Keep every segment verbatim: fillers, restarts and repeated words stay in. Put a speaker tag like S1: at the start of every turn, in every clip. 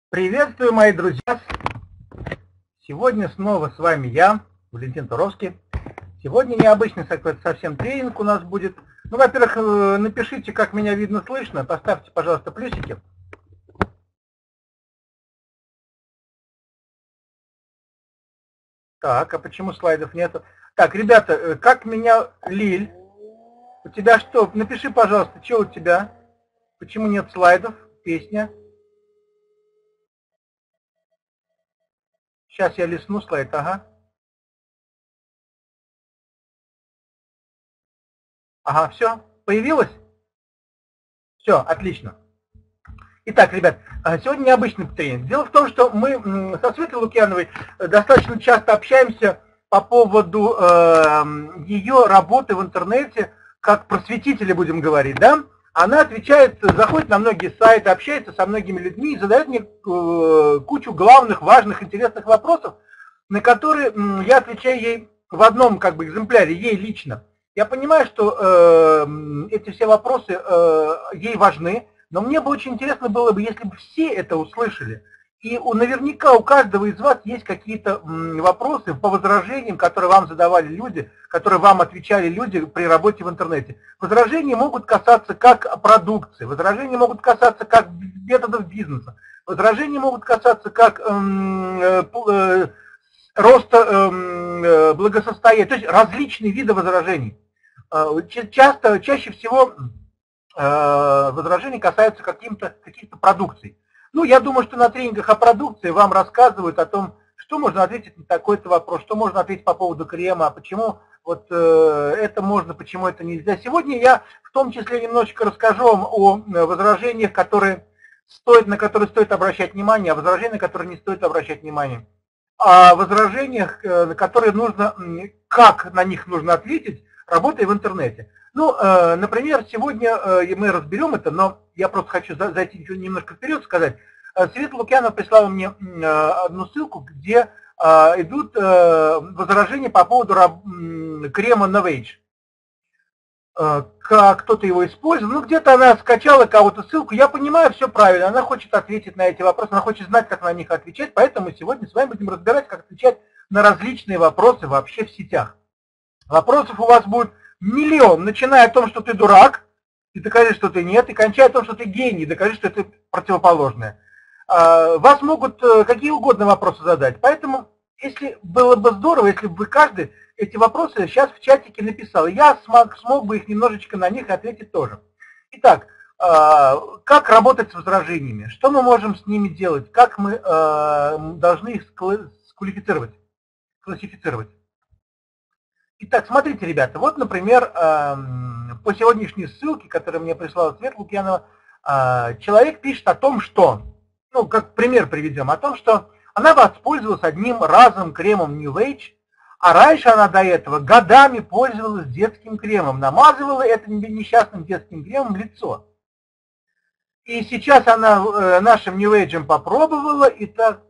S1: Приветствую, мои друзья! Сегодня снова с вами я, Валентин Туровский. Сегодня необычный совсем тренинг у нас будет. Ну, во-первых, напишите, как меня видно, слышно. Поставьте, пожалуйста, плюсики. Так, а почему слайдов нету? Так, ребята, как меня... Лиль, у тебя что? Напиши, пожалуйста, что у тебя? Почему нет слайдов? Песня. Сейчас я листну слайд, ага. Ага, все, появилось? Все, отлично. Итак, ребят, сегодня необычный тренинг. Дело в том, что мы со Светой Лукьяновой достаточно часто общаемся по поводу э, ее работы в интернете, как просветители, будем говорить, да? Она отвечает, заходит на многие сайты, общается со многими людьми и задает мне э, кучу главных, важных, интересных вопросов, на которые э, я отвечаю ей в одном как бы экземпляре, ей лично. Я понимаю, что э, эти все вопросы э, ей важны, но мне бы очень интересно было бы, если бы все это услышали. И у, наверняка у каждого из вас есть какие-то вопросы по возражениям, которые вам задавали люди, которые вам отвечали люди при работе в интернете. Возражения могут касаться как продукции, возражения могут касаться как методов бизнеса, возражения могут касаться как эм, э, роста э, благосостояния, то есть различные виды возражений. Часто, чаще всего возражения касаются каких-то каких-то продукций. Ну, я думаю, что на тренингах о продукции вам рассказывают о том, что можно ответить на такой-то вопрос, что можно ответить по поводу крема, почему вот э, это можно, почему это нельзя. Сегодня я в том числе немножечко расскажу вам о возражениях, которые стоит, на которые стоит обращать внимание, о возражениях, на которые не стоит обращать внимание, о возражениях, на которые нужно, как на них нужно ответить, работая в интернете. Ну, например, сегодня мы разберем это, но я просто хочу зайти немножко вперед, сказать. Света Лукьянова прислала мне одну ссылку, где идут возражения по поводу крема Novage. Как кто-то его использовал, ну где-то она скачала кого-то ссылку, я понимаю, все правильно, она хочет ответить на эти вопросы, она хочет знать, как на них отвечать, поэтому сегодня с вами будем разбирать, как отвечать на различные вопросы вообще в сетях. Вопросов у вас будет миллион, начиная о том, что ты дурак, и докажи, что ты нет, и кончая о том, что ты гений, докажи, что ты противоположное. Вас могут какие угодно вопросы задать, поэтому если было бы здорово, если бы каждый эти вопросы сейчас в чатике написал, я смог, смог бы их немножечко на них ответить тоже. Итак, как работать с возражениями, что мы можем с ними делать, как мы должны их сквалифицировать, классифицировать. Итак, смотрите, ребята, вот, например, по сегодняшней ссылке, которую мне прислала Света Лукьянова, человек пишет о том, что, ну, как пример приведем, о том, что она воспользовалась одним разовым кремом Novage, а раньше она до этого годами пользовалась детским кремом, намазывала этим несчастным детским кремом лицо. И сейчас она нашим Novage попробовала, и так...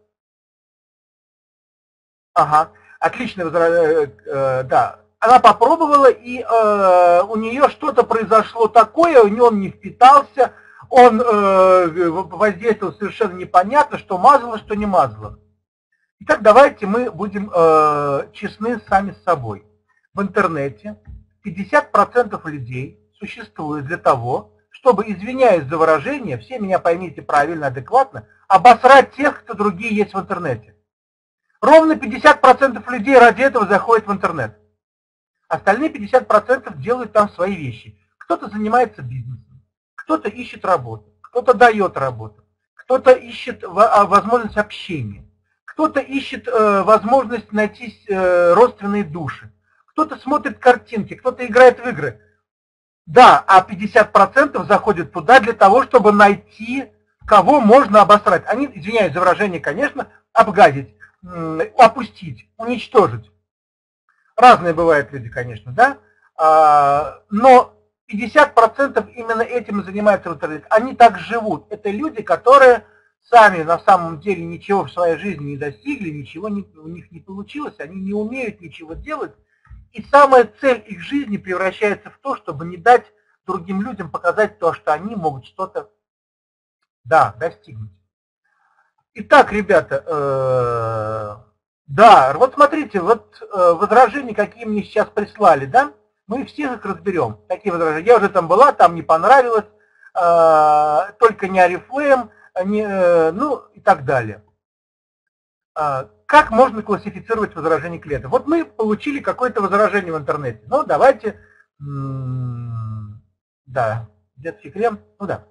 S1: Ага. Отлично, да. Она попробовала, и э, у нее что-то произошло такое, у нее он не впитался, он э, воздействовал совершенно непонятно, что мазало, что не мазало. Итак, давайте мы будем э, честны сами с собой. В интернете пятьдесят процентов людей существует для того, чтобы, извиняюсь за выражение, все меня поймите правильно, адекватно, обосрать тех, кто другие есть в интернете. Ровно пятьдесят процентов людей ради этого заходят в интернет. Остальные пятьдесят процентов делают там свои вещи. Кто-то занимается бизнесом, кто-то ищет работу, кто-то дает работу, кто-то ищет возможность общения, кто-то ищет возможность найти родственные души, кто-то смотрит картинки, кто-то играет в игры. Да, а пятьдесят процентов заходят туда для того, чтобы найти, кого можно обосрать. Они, извиняюсь за выражение, конечно, обгадить, опустить, уничтожить. Разные бывают люди, конечно, да, но пятьдесят процентов именно этим и занимаются в интернете. Они так живут. Это люди, которые сами на самом деле ничего в своей жизни не достигли, ничего не, у них не получилось, они не умеют ничего делать. И самая цель их жизни превращается в то, чтобы не дать другим людям показать то, что они могут что-то, да, достигнуть. Итак, ребята, э, да, вот смотрите, вот э, возражения, какие мне сейчас прислали, да, мы всех их разберем. Такие возражения. Я уже там была, там не понравилось, э, только не Oriflame, не, э, ну и так далее. Э, как можно классифицировать возражение клиента? Вот мы получили какое-то возражение в интернете. Ну, давайте, да, детский крем, ну да.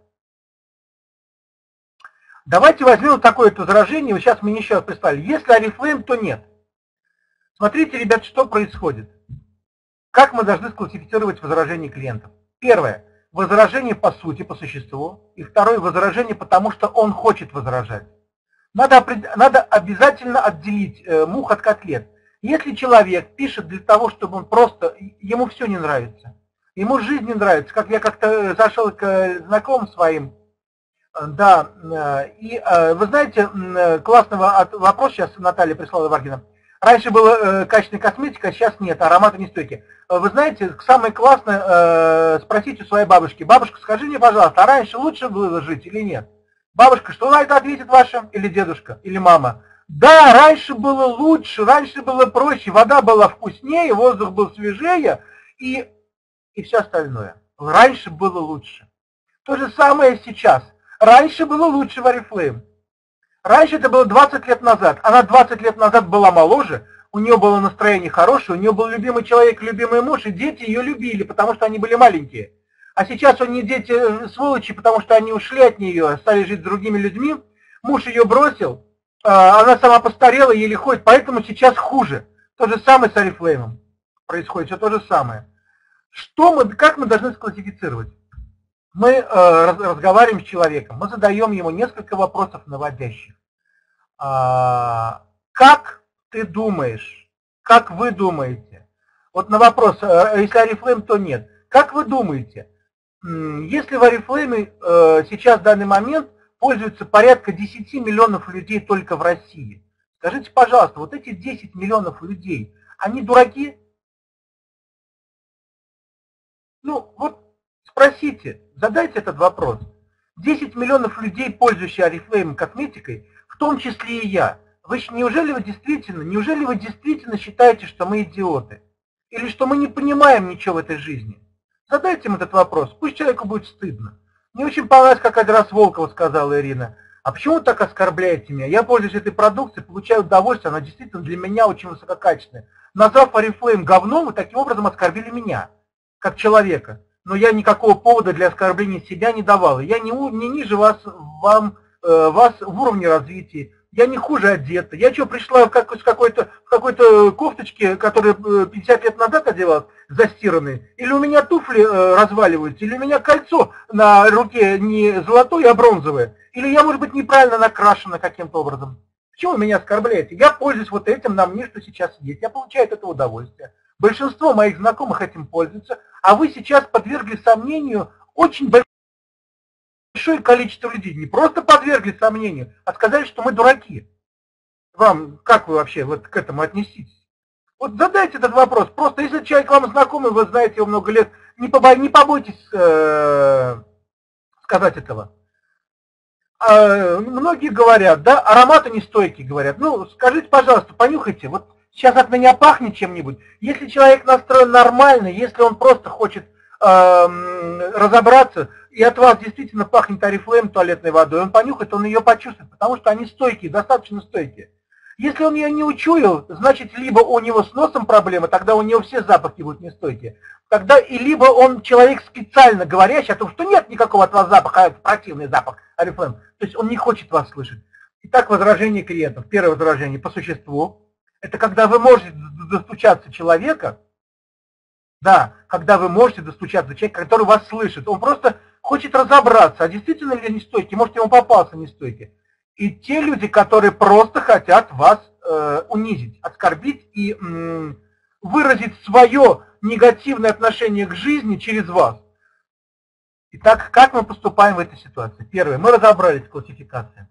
S1: Давайте возьмем такое-то возражение, вот сейчас мы еще раз прислали. Если Oriflame, то нет. Смотрите, ребят, что происходит. Как мы должны склассифицировать возражение клиентов? Первое. Возражение по сути, по существу. И второе. Возражение потому, что он хочет возражать. Надо, надо обязательно отделить э, мух от котлет. Если человек пишет для того, чтобы он просто... Ему все не нравится. Ему жизнь не нравится. Как я как-то зашел к знакомым своим. Да, и вы знаете, классный вопрос сейчас Наталья прислала Варгина. Раньше была качественная косметика, а сейчас нет, ароматы нестойкие. Вы знаете, самое классное спросить у своей бабушки. Бабушка, скажи мне, пожалуйста, а раньше лучше было жить или нет? Бабушка, что на это ответит ваша? Или дедушка? Или мама? Да, раньше было лучше, раньше было проще, вода была вкуснее, воздух был свежее и, и все остальное. Раньше было лучше. То же самое сейчас. Раньше было лучше в Oriflame. Раньше это было двадцать лет назад. Она двадцать лет назад была моложе, у нее было настроение хорошее, у нее был любимый человек, любимый муж, и дети ее любили, потому что они были маленькие. А сейчас у нее дети сволочи, потому что они ушли от нее, стали жить с другими людьми. Муж ее бросил, она сама постарела, еле ходит, поэтому сейчас хуже. То же самое с Oriflame происходит, все то же самое. Что мы, как мы должны склассифицировать? Мы э, разговариваем с человеком, мы задаем ему несколько вопросов наводящих. А, как ты думаешь, как вы думаете? Вот на вопрос, э, если Oriflame, то нет. Как вы думаете, если в Oriflame э, сейчас в данный момент пользуются порядка десяти миллионов людей только в России, скажите, пожалуйста, вот эти десять миллионов людей, они дураки? Ну, вот спросите, задайте этот вопрос. десять миллионов людей, пользующие Oriflame косметикой, в том числе и я. Вы, неужели вы действительно, неужели вы действительно считаете, что мы идиоты? Или что мы не понимаем ничего в этой жизни? Задайте им этот вопрос, пусть человеку будет стыдно. Мне очень понравилось, как один раз Волкова сказала Ирина. А почему вы так оскорбляете меня? Я пользуюсь этой продукцией, получаю удовольствие, она действительно для меня очень высококачественная. Назвав Oriflame говном, вы таким образом оскорбили меня, как человека. Но я никакого повода для оскорбления себя не давала. Я не, не ниже вас, вам, э, вас в уровне развития. Я не хуже одета. Я что, пришла в какой-то какой-то кофточке, которая пятьдесят лет назад одевалась, застиранной? Или у меня туфли э, разваливаются? Или у меня кольцо на руке не золотое, а бронзовое? Или я, может быть, неправильно накрашена каким-то образом? Почему вы меня оскорбляете? Я пользуюсь вот этим на мне, что сейчас есть. Я получаю от этого удовольствие. Большинство моих знакомых этим пользуются, а вы сейчас подвергли сомнению очень большое количество людей. Не просто подвергли сомнению, а сказали, что мы дураки. Вам, как вы вообще вот к этому отнеситесь? Вот задайте этот вопрос. Просто если человек вам знакомый, вы знаете его много лет, не, побо... не побойтесь э... сказать этого. А, многие говорят, да, ароматы нестойкие, говорят. Ну, скажите, пожалуйста, понюхайте, вот сейчас от меня пахнет чем-нибудь. Если человек настроен нормально, если он просто хочет э, разобраться, и от вас действительно пахнет Oriflame туалетной водой, он понюхает, он ее почувствует, потому что они стойкие, достаточно стойкие. Если он ее не учуял, значит, либо у него с носом проблемы, тогда у него все запахи будут нестойкие. Тогда и либо он человек специально говорящий о том, что нет никакого от вас запаха, а это противный запах Oriflame. То есть он не хочет вас слышать. Итак, возражение клиентов. Первое возражение по существу. Это когда вы можете достучаться человека, да, когда вы можете достучаться человека, который вас слышит. Он просто хочет разобраться, а действительно ли нестойкий, может, ему попался нестойкий. И те люди, которые просто хотят вас э, унизить, оскорбить и э, выразить свое негативное отношение к жизни через вас. Итак, как мы поступаем в этой ситуации? Первое, мы разобрались в классификации.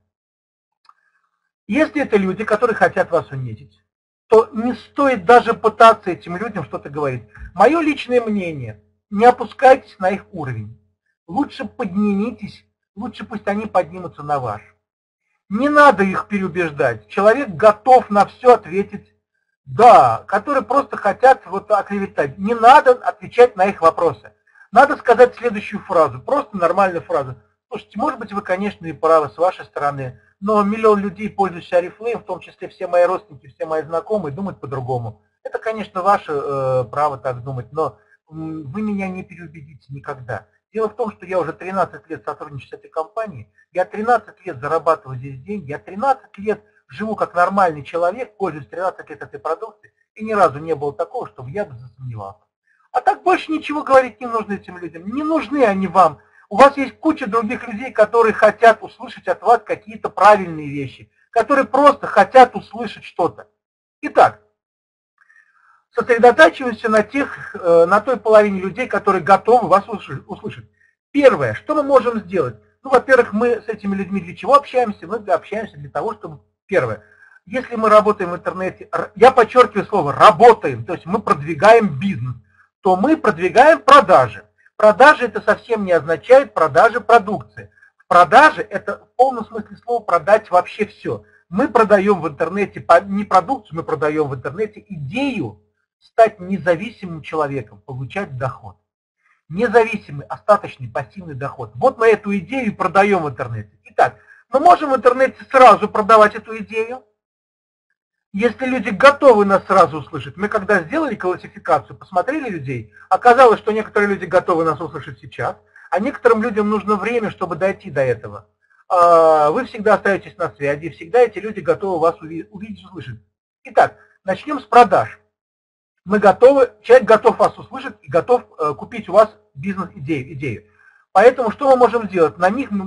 S1: Если это люди, которые хотят вас унизить, то не стоит даже пытаться этим людям что-то говорить. Мое личное мнение, не опускайтесь на их уровень. Лучше поднимитесь, лучше пусть они поднимутся на ваш. Не надо их переубеждать. Человек готов на все ответить «да», которые просто хотят вот оклеветать. Не надо отвечать на их вопросы. Надо сказать следующую фразу, просто нормальную фразу. Слушайте, может быть, вы, конечно, и правы с вашей стороны, но миллион людей, пользующихся Oriflame, в том числе все мои родственники, все мои знакомые, думают по-другому. Это, конечно, ваше э, право так думать, но вы меня не переубедите никогда. Дело в том, что я уже тринадцать лет сотрудничаю с этой компанией, я тринадцать лет зарабатываю здесь деньги, я тринадцать лет живу как нормальный человек, пользуюсь тринадцать лет этой продукцией, и ни разу не было такого, чтобы я бы засомневался. А так больше ничего говорить не нужно этим людям, не нужны они вам. У вас есть куча других людей, которые хотят услышать от вас какие-то правильные вещи, которые просто хотят услышать что-то. Итак, сосредотачиваемся на, тех, на той половине людей, которые готовы вас услышать. Первое, что мы можем сделать? Ну, во-первых, мы с этими людьми для чего общаемся? Мы общаемся для того, чтобы, первое, если мы работаем в интернете, я подчеркиваю слово «работаем», то есть мы продвигаем бизнес, то мы продвигаем продажи. Продажи это совсем не означает продажи продукции. В продаже это в полном смысле слова продать вообще все. Мы продаем в интернете не продукцию, мы продаем в интернете идею стать независимым человеком, получать доход. Независимый, остаточный, пассивный доход. Вот мы эту идею продаем в интернете. Итак, мы можем в интернете сразу продавать эту идею. Если люди готовы нас сразу услышать, мы когда сделали классификацию, посмотрели людей, оказалось, что некоторые люди готовы нас услышать сейчас, а некоторым людям нужно время, чтобы дойти до этого. Вы всегда остаетесь на связи, всегда эти люди готовы вас увидеть, услышать. Итак, начнем с продаж. Мы готовы, человек готов вас услышать и готов купить у вас бизнес-идею. идею. Поэтому что мы можем сделать? На них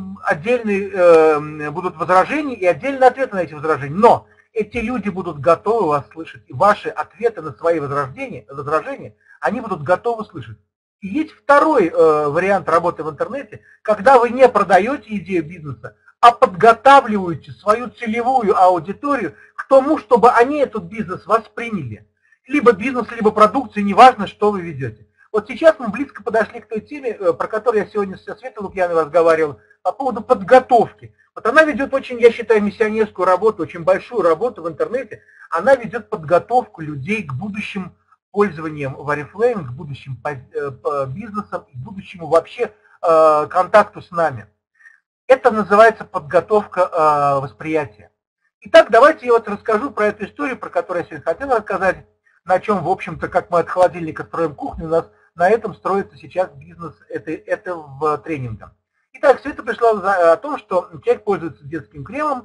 S1: отдельные будут возражения и отдельные ответы на эти возражения. Но эти люди будут готовы вас слышать, и ваши ответы на свои возражения, возражения они будут готовы слышать. И есть второй э, вариант работы в интернете, когда вы не продаете идею бизнеса, а подготавливаете свою целевую аудиторию к тому, чтобы они этот бизнес восприняли. Либо бизнес, либо продукцию, неважно, что вы ведете. Вот сейчас мы близко подошли к той теме, про которую я сегодня со Светой Лукьяновой разговаривал, по поводу подготовки. Вот она ведет очень, я считаю, миссионерскую работу, очень большую работу в интернете. Она ведет подготовку людей к будущим пользованиям в Oriflame, к будущим бизнесам, к будущему вообще контакту с нами. Это называется подготовка восприятия. Итак, давайте я вот расскажу про эту историю, про которую я сегодня хотел рассказать, на чем, в общем-то, как мы от холодильника строим кухню, у нас на этом строится сейчас бизнес, это, это в тренингах. Итак, все это пришло о том, что человек пользуется детским кремом,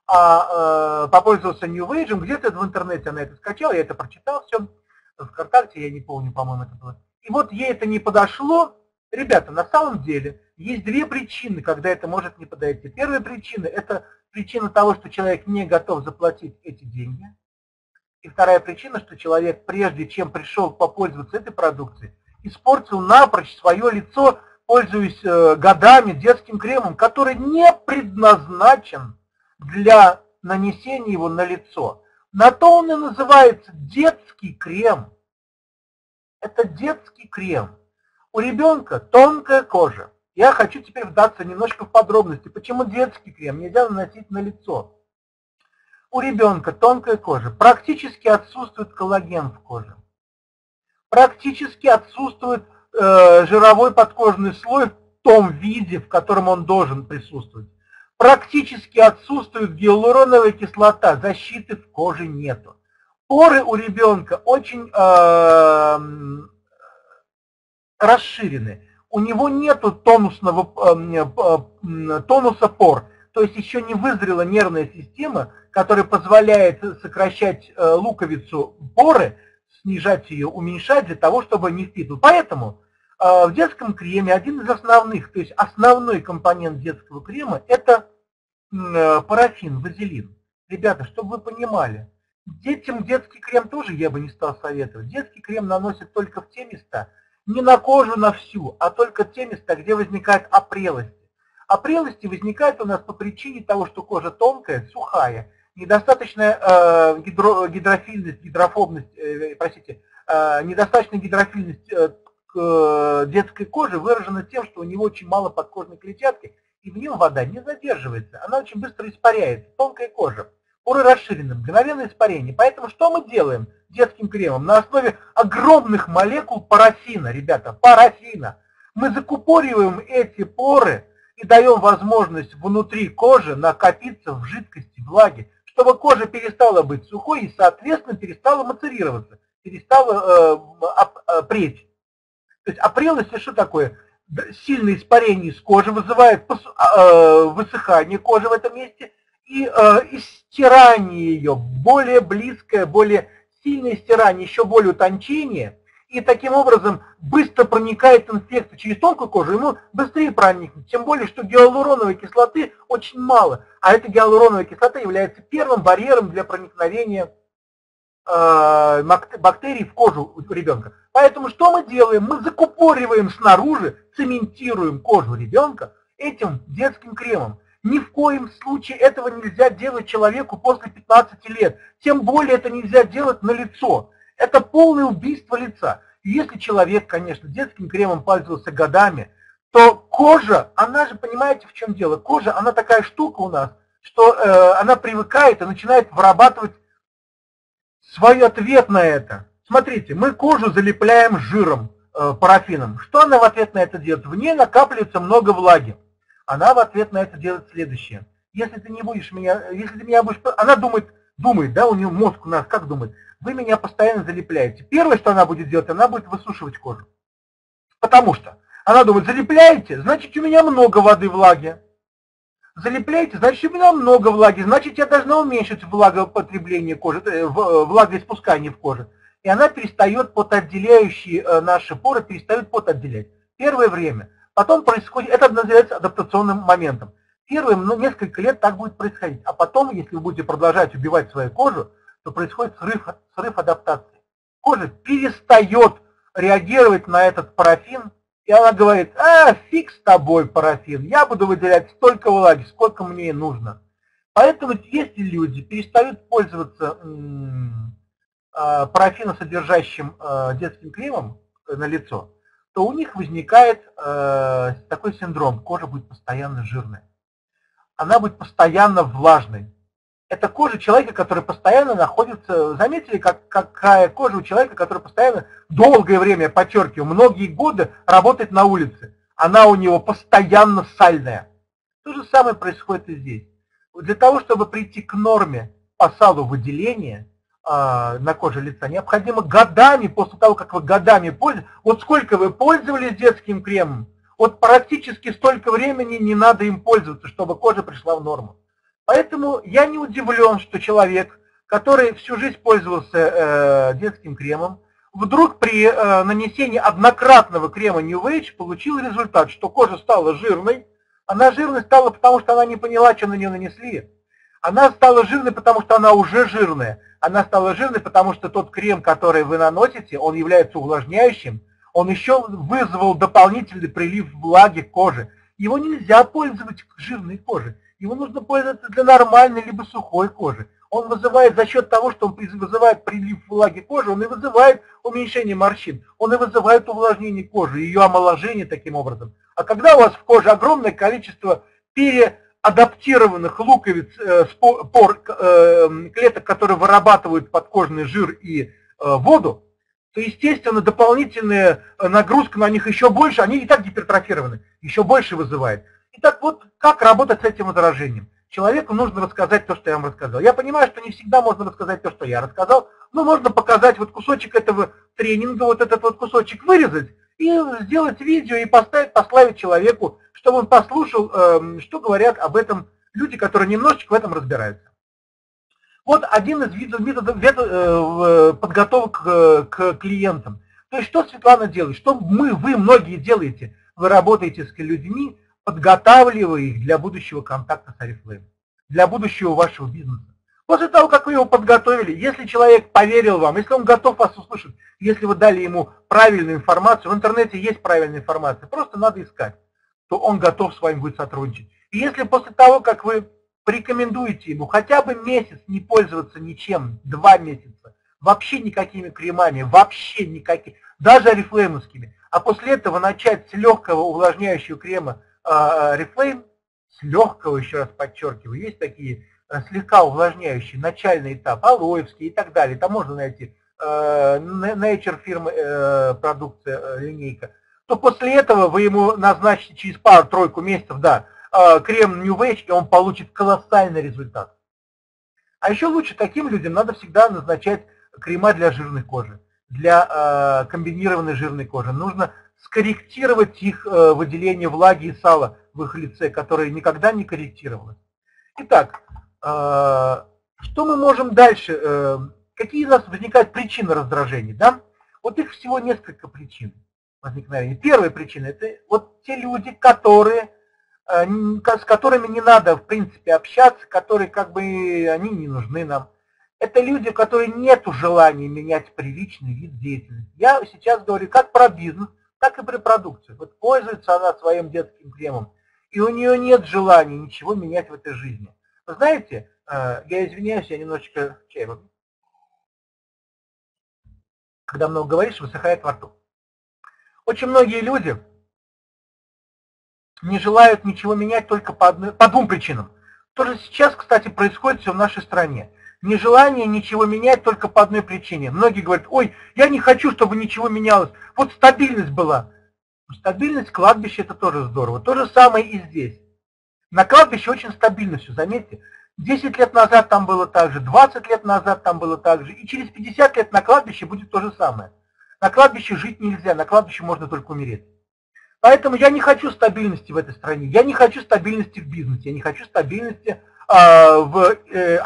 S1: а э, попользовался New Age, где-то в интернете она это скачала, я это прочитал все, в ВКонтакте, я не помню, по-моему, это было. И вот ей это не подошло. Ребята, на самом деле есть две причины, когда это может не подойти. Первая причина – это причина того, что человек не готов заплатить эти деньги. И вторая причина, что человек, прежде чем пришел попользоваться этой продукцией, испортил напрочь свое лицо, пользуясь годами детским кремом, который не предназначен для нанесения его на лицо. На то он и называется детский крем. Это детский крем. У ребенка тонкая кожа. Я хочу теперь вдаться немножко в подробности, почему детский крем нельзя наносить на лицо. У ребенка тонкая кожа, практически отсутствует коллаген в коже. Практически отсутствует э, жировой подкожный слой в том виде, в котором он должен присутствовать. Практически отсутствует гиалуроновая кислота, защиты в коже нету. Поры у ребенка очень э, расширены. У него нету тонусного, э, тонуса пор. То есть еще не вызрела нервная система, которая позволяет сокращать э, луковицу поры, снижать ее, уменьшать для того, чтобы не впитывать. Поэтому э, в детском креме один из основных, то есть основной компонент детского крема – это э, парафин, вазелин. Ребята, чтобы вы понимали, детям детский крем тоже я бы не стал советовать. Детский крем наносят только в те места, не на кожу на всю, а только те места, где возникает опрелость. Опрелости возникают у нас по причине того, что кожа тонкая, сухая, недостаточная э, гидро, гидрофильность, гидрофобность, э, простите, э, недостаточная гидрофильность э, к, э, детской кожи выражена тем, что у него очень мало подкожной клетчатки, и в нем вода не задерживается, она очень быстро испаряется, тонкая кожа. Поры расширены, мгновенное испарение. Поэтому что мы делаем детским кремом? На основе огромных молекул парафина, ребята, парафина. Мы закупориваем эти поры и даем возможность внутри кожи накопиться в жидкости влаги, чтобы кожа перестала быть сухой и, соответственно, перестала мацерироваться, перестала э, преть. То есть опрелость что такое? Сильное испарение из кожи вызывает э, высыхание кожи в этом месте, и э, стирание ее, более близкое, более сильное стирание, еще более утончение, и таким образом быстро проникает инфекция через тонкую кожу, ему быстрее проникнет, тем более, что гиалуроновой кислоты очень мало, а эта гиалуроновая кислота является первым барьером для проникновения э, бактерий в кожу у ребенка. Поэтому что мы делаем? Мы закупориваем снаружи, цементируем кожу ребенка этим детским кремом. Ни в коем случае этого нельзя делать человеку после пятнадцати лет. Тем более это нельзя делать на лицо. Это полное убийство лица. Если человек, конечно, детским кремом пользовался годами, то кожа, она же, понимаете, в чем дело? Кожа, она такая штука у нас, что э, она привыкает и начинает вырабатывать свой ответ на это. Смотрите, мы кожу залепляем жиром, э, парафином. Что она в ответ на это делает? В ней накапливается много влаги. Она в ответ на это делает следующее. Если ты не будешь меня, если ты меня будешь, она думает, думает, да, у нее мозг у нас как думает, вы меня постоянно залепляете. Первое, что она будет делать, она будет высушивать кожу. Потому что она думает, залепляете, значит у меня много воды, влаги. Залепляете, значит у меня много влаги, значит я должна уменьшить влагопотребление кожи, влагоиспускание в коже. И она перестает потоотделяющие наши поры, перестают потоотделять. Первое время. Потом происходит, это называется адаптационным моментом. Первые ну, несколько лет так будет происходить. А потом, если вы будете продолжать убивать свою кожу, то происходит срыв, срыв адаптации. Кожа перестает реагировать на этот парафин, и она говорит, а, фиг с тобой, парафин, я буду выделять столько влаги, сколько мне и нужно. Поэтому если люди перестают пользоваться парафиносодержащим детским кремом на лицо, то у них возникает э, такой синдром, кожа будет постоянно жирная, она будет постоянно влажной. Это кожа человека, который постоянно находится, заметили, как, какая кожа у человека, который постоянно долгое время, подчеркиваю, многие годы работает на улице, она у него постоянно сальная. То же самое происходит и здесь. Для того, чтобы прийти к норме по салу выделения, на коже лица, необходимо годами, после того, как вы годами пользуетесь, вот сколько вы пользовались детским кремом, вот практически столько времени не надо им пользоваться, чтобы кожа пришла в норму. Поэтому я не удивлен, что человек, который всю жизнь пользовался э, детским кремом, вдруг при э, нанесении однократного крема New Age получил результат, что кожа стала жирной. Она жирной стала, потому что она не поняла, что на нее нанесли. Она стала жирной, потому что она уже жирная. Она стала жирной, потому что тот крем, который вы наносите, он является увлажняющим. Он еще вызвал дополнительный прилив влаги к коже. Его нельзя пользовать к жирной коже. Его нужно пользоваться для нормальной либо сухой кожи. Он вызывает за счет того, что он вызывает прилив влаги кожи, он и вызывает уменьшение морщин. Он и вызывает увлажнение кожи, ее омоложение таким образом. А когда у вас в коже огромное количество пере адаптированных луковиц, э, пор, э, клеток, которые вырабатывают подкожный жир и э, воду, то, естественно, дополнительная нагрузка на них еще больше, они и так гипертрофированы, еще больше вызывает. Итак, вот как работать с этим возражением? Человеку нужно рассказать то, что я вам рассказал. Я понимаю, что не всегда можно рассказать то, что я рассказал, но можно показать вот кусочек этого тренинга, вот этот вот кусочек вырезать и сделать видео и поставить, послать человеку, чтобы он послушал, что говорят об этом люди, которые немножечко в этом разбираются. Вот один из видов, методов, методов подготовок к клиентам. То есть что Светлана делает, что мы, вы многие делаете, вы работаете с людьми, подготавливая их для будущего контакта с Oriflame, для будущего вашего бизнеса. После того, как вы его подготовили, если человек поверил вам, если он готов вас услышать, если вы дали ему правильную информацию, в интернете есть правильная информация, просто надо искать, то он готов с вами будет сотрудничать. И если после того, как вы порекомендуете ему хотя бы месяц не пользоваться ничем, два месяца, вообще никакими кремами, вообще никакими, даже орифлеймовскими, а после этого начать с легкого увлажняющего крема Oriflame, с легкого, еще раз подчеркиваю, есть такие слегка увлажняющие, начальный этап, алоевские и так далее. Там можно найти э, Nature фирмы э, продукция, э, линейка. То после этого вы ему назначите через пару-тройку месяцев, да, э, крем New Age, и он получит колоссальный результат. А еще лучше таким людям надо всегда назначать крема для жирной кожи, для э, комбинированной жирной кожи. Нужно скорректировать их э, выделение влаги и сала в их лице, которое никогда не корректировалось. Итак, э, что мы можем дальше? Э, какие у нас возникают причины раздражения? Да? Вот их всего несколько причин возникновения. Первая причина – это вот те люди, которые, э, с которыми не надо, в принципе, общаться, которые как бы они не нужны нам. Это люди, у которых нет желания менять привычный вид деятельности. Я сейчас говорю как про бизнес, так и при продукции. Вот пользуется она своим детским кремом, и у нее нет желания ничего менять в этой жизни. Вы знаете, я извиняюсь, я немножечко чай выпью. Когда много говоришь, высыхает во рту. Очень многие люди не желают ничего менять только по, одной, по двум причинам. То же сейчас, кстати, происходит все в нашей стране. Нежелание ничего менять только по одной причине. Многие говорят, ой, я не хочу, чтобы ничего менялось. Вот стабильность была. Стабильность кладбища – это тоже здорово. То же самое и здесь. На кладбище очень стабильно все, заметьте. десять лет назад там было так же, двадцать лет назад там было так же. И через пятьдесят лет на кладбище будет то же самое. На кладбище жить нельзя, на кладбище можно только умереть. Поэтому я не хочу стабильности в этой стране. Я не хочу стабильности в бизнесе. Я не хочу стабильности э, в э,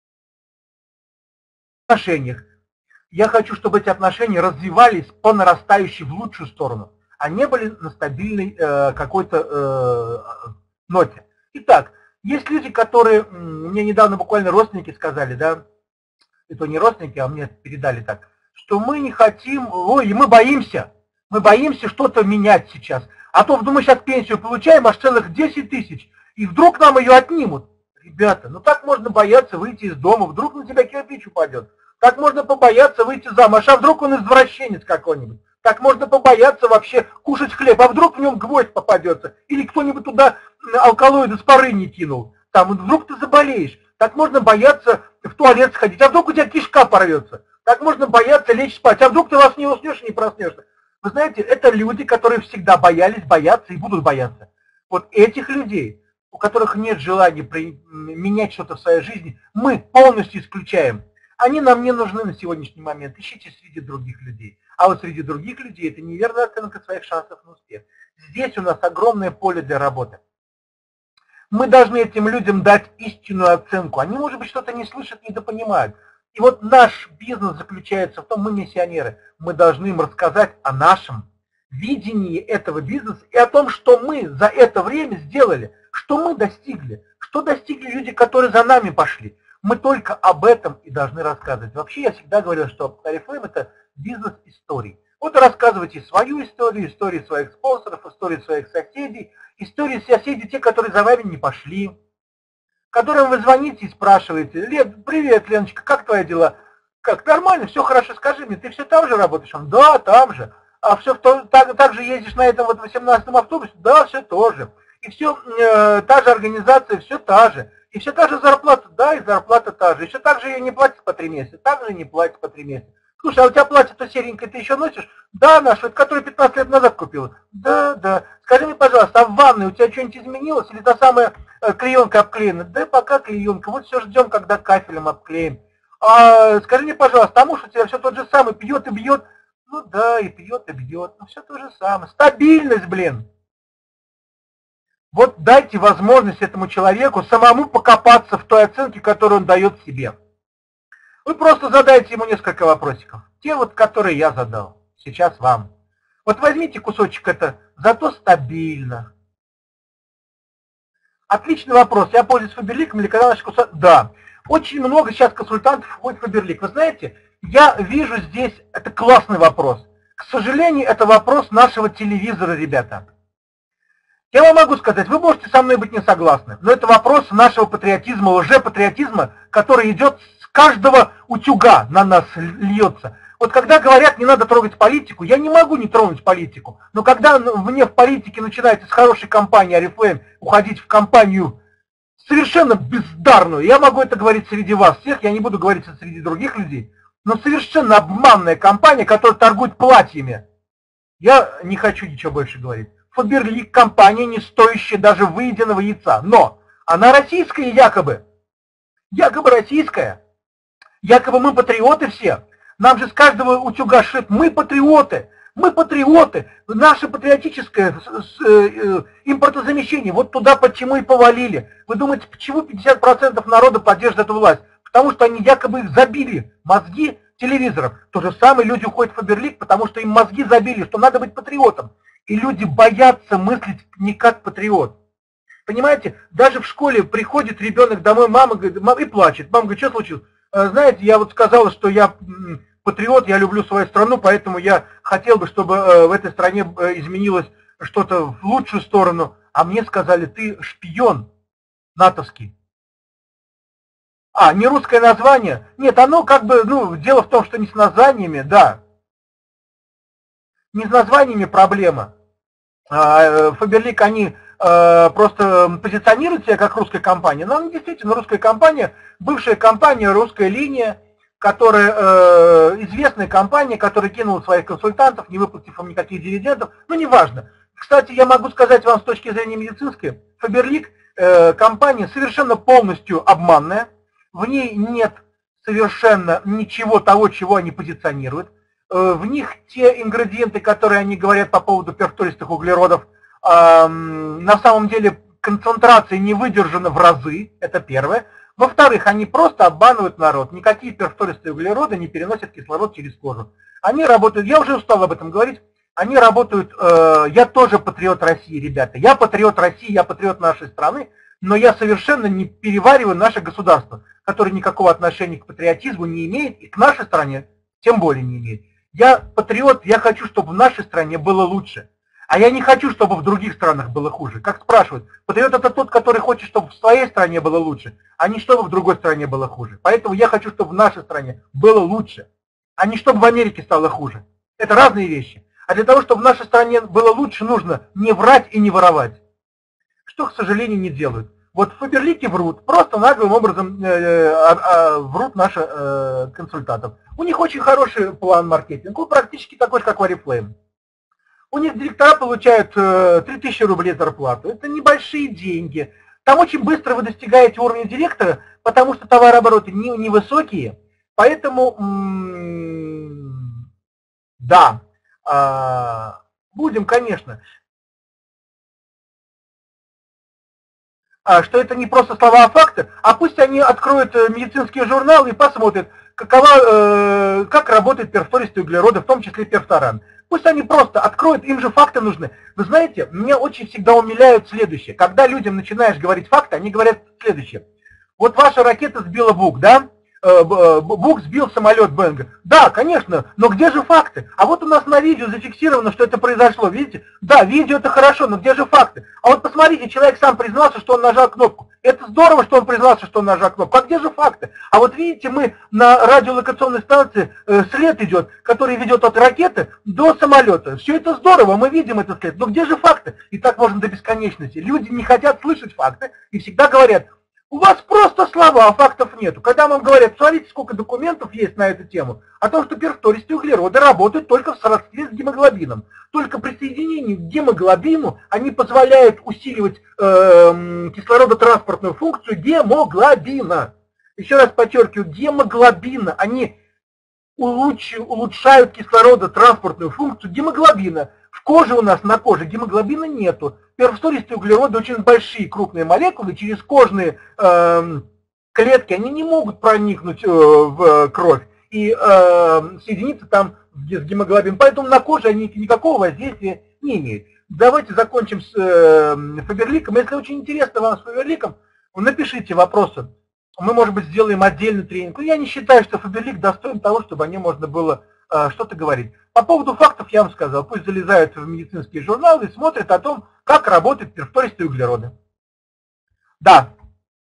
S1: отношениях. Я хочу, чтобы эти отношения развивались по нарастающей в лучшую сторону, а не были на стабильной э, какой-то э, ноте. Итак, есть люди, которые, мне недавно буквально родственники сказали, да, это не родственники, а мне передали так, что мы не хотим, ой, мы боимся, мы боимся что-то менять сейчас, а то мы сейчас пенсию получаем аж целых десять тысяч, и вдруг нам ее отнимут. Ребята, ну так можно бояться выйти из дома, вдруг на тебя кирпич упадет. Так можно побояться выйти замуж, а вдруг он извращенец какой-нибудь. Так можно побояться вообще кушать хлеб, а вдруг в нем гвоздь попадется. Или кто-нибудь туда алкалоиды с поры не кинул. Там вдруг ты заболеешь. Так можно бояться в туалет сходить, а вдруг у тебя кишка порвется. Так можно бояться лечь спать, а вдруг ты вас не уснешь и не проснешься. Вы знаете, это люди, которые всегда боялись, боятся и будут бояться. Вот этих людей, у которых нет желания менять что-то в своей жизни, мы полностью исключаем. Они нам не нужны на сегодняшний момент. Ищите среди других людей. А вот среди других людей это неверная оценка своих шансов на успех. Здесь у нас огромное поле для работы. Мы должны этим людям дать истинную оценку. Они, может быть, что-то не слышат, недопонимают. И вот наш бизнес заключается в том, мы миссионеры, мы должны им рассказать о нашем видении этого бизнеса и о том, что мы за это время сделали, что мы достигли, что достигли люди, которые за нами пошли. Мы только об этом и должны рассказывать. Вообще я всегда говорил, что Oriflame это бизнес историй. Вот рассказывайте свою историю, истории своих спонсоров, истории своих соседей, истории соседей, те, которые за вами не пошли, которым вы звоните и спрашиваете: Лен, привет, Леночка, как твои дела? Как, нормально, все хорошо, скажи мне, ты все там же работаешь? Он: да, там же. А все так, так же ездишь на этом вот восемнадцатом автобусе? Да, все тоже. И все, э, та же организация, все та же. И все та же зарплата, да, и зарплата та же. И все так же ее не платят по три месяца, так же не платят по три месяца. Слушай, а у тебя платье-то серенькое ты еще носишь? Да, нашу, это которую пятнадцать лет назад купила. Да, да. Скажи мне, пожалуйста, а в ванной у тебя что-нибудь изменилось? Или та самая клеенка обклеена? Да пока клеенка. Вот все ждем, когда кафелем обклеим. А скажи мне, пожалуйста, а муж у тебя все тот же самый, пьет и бьет? Ну да, и пьет и бьет. Ну все то же самое. Стабильность, блин. Вот дайте возможность этому человеку самому покопаться в той оценке, которую он дает себе. Вы просто задайте ему несколько вопросиков. Те вот, которые я задал сейчас вам. Вот возьмите кусочек это, зато стабильно. Отличный вопрос. Я пользуюсь Фаберликом или когда наш кусок? Да. Очень много сейчас консультантов входит в Фаберлик. Вы знаете, я вижу здесь, это классный вопрос. К сожалению, это вопрос нашего телевизора, ребята. Я вам могу сказать, вы можете со мной быть не согласны, но это вопрос нашего патриотизма, лжепатриотизма, который идет с каждого утюга на нас льется. Вот когда говорят, не надо трогать политику, я не могу не тронуть политику. Но когда мне в политике начинается с хорошей компании Oriflame уходить в компанию совершенно бездарную, я могу это говорить среди вас всех, я не буду говорить это среди других людей, но совершенно обманная компания, которая торгует платьями. Я не хочу ничего больше говорить. Faberlic компания, не стоящая даже выеденного яйца. Но она российская якобы. Якобы российская. Якобы мы патриоты все. Нам же с каждого утюга шит. Мы патриоты. Мы патриоты. Наше патриотическое импортозамещение. Вот туда почему и повалили. Вы думаете, почему пятьдесят процентов народа поддерживает эту власть? Потому что они якобы их забили. Мозги телевизоров. То же самое люди уходят в Faberlic, потому что им мозги забили, что надо быть патриотом. И люди боятся мыслить не как патриот. Понимаете, даже в школе приходит ребенок домой, мама говорит, и плачет. Мама говорит, что случилось? Знаете, я вот сказала, что я патриот, я люблю свою страну, поэтому я хотел бы, чтобы в этой стране изменилось что-то в лучшую сторону. А мне сказали, ты шпион натовский. А, не русское название? Нет, оно как бы, ну, дело в том, что не с названиями, да. Не с названиями проблема. Faberlic, они просто позиционируют себя как русская компания, но они действительно русская компания, бывшая компания «Русская линия», которая известная компания, которая кинула своих консультантов, не выплатив им никаких дивидендов, ну, неважно. Кстати, я могу сказать вам с точки зрения медицинской, Faberlic компания совершенно полностью обманная, в ней нет совершенно ничего того, чего они позиционируют. В них те ингредиенты, которые они говорят по поводу перфтористых углеродов, на самом деле концентрация не выдержана в разы, это первое. Во-вторых, они просто обманывают народ. Никакие перфтористые углероды не переносят кислород через кожу. Они работают, я уже устал об этом говорить, они работают, я тоже патриот России, ребята. Я патриот России, я патриот нашей страны, но я совершенно не перевариваю наше государство, которое никакого отношения к патриотизму не имеет, и к нашей стране тем более не имеет. Я патриот, я хочу, чтобы в нашей стране было лучше. А я не хочу, чтобы в других странах было хуже. Как спрашивают, патриот это тот, который хочет, чтобы в своей стране было лучше, а не чтобы в другой стране было хуже. Поэтому я хочу, чтобы в нашей стране было лучше, а не чтобы в Америке стало хуже. Это разные вещи. А для того, чтобы в нашей стране было лучше, нужно не врать и не воровать. Что, к сожалению, не делают. Вот в Faberlic врут, просто наглым образом э, э, э, врут наши э, консультантов. У них очень хороший план маркетинга, практически такой же, как в Oriflame. У них директора получают э, три тысячи рублей зарплату. Это небольшие деньги. Там очень быстро вы достигаете уровня директора, потому что товарообороты не, невысокие. Поэтому, м-м, да, э, будем, конечно. Что это не просто слова, а факты, а пусть они откроют медицинские журналы и посмотрят, какова, э, как работают перфтористые углероды, в том числе перфторан. Пусть они просто откроют, им же факты нужны. Вы знаете, меня очень всегда умиляют следующее. Когда людям начинаешь говорить факты, они говорят следующее. Вот ваша ракета сбила Бук, да? Бук сбил самолет Бенга. Да, конечно, но где же факты? А вот у нас на видео зафиксировано, что это произошло, видите? Да, видео это хорошо, но где же факты? А вот посмотрите, человек сам признался, что он нажал кнопку. Это здорово, что он признался, что он нажал кнопку. А где же факты? А вот видите, мы на радиолокационной станции э, след идет, который ведет от ракеты до самолета. Все это здорово, мы видим этот след. Но где же факты? И так можно до бесконечности. Люди не хотят слышать факты и всегда говорят: у вас просто слова, а фактов нету. Когда вам говорят, смотрите, сколько документов есть на эту тему, о том, что перфтористые углероды работают только в сродстве с гемоглобином. Только при соединении к гемоглобину они позволяют усиливать э, кислородотранспортную функцию гемоглобина. Еще раз подчеркиваю, гемоглобина. Они улуч, улучшают кислородотранспортную функцию гемоглобина. В коже у нас, на коже, гемоглобина нету. Перфтористые углероды очень большие, крупные молекулы, через кожные э, клетки они не могут проникнуть э, в кровь и э, соединиться там с гемоглобином. Поэтому на коже они никакого воздействия не имеют. Давайте закончим с э, Faberlic'ом. Если очень интересно вам с Faberlic'ом, напишите вопросы. Мы, может быть, сделаем отдельный тренинг. Но я не считаю, что Faberlic достоин того, чтобы о нем можно было э, что-то говорить. По поводу фактов я вам сказал. Пусть залезают в медицинские журналы и смотрят о том, как работают перфтористые углероды. Да.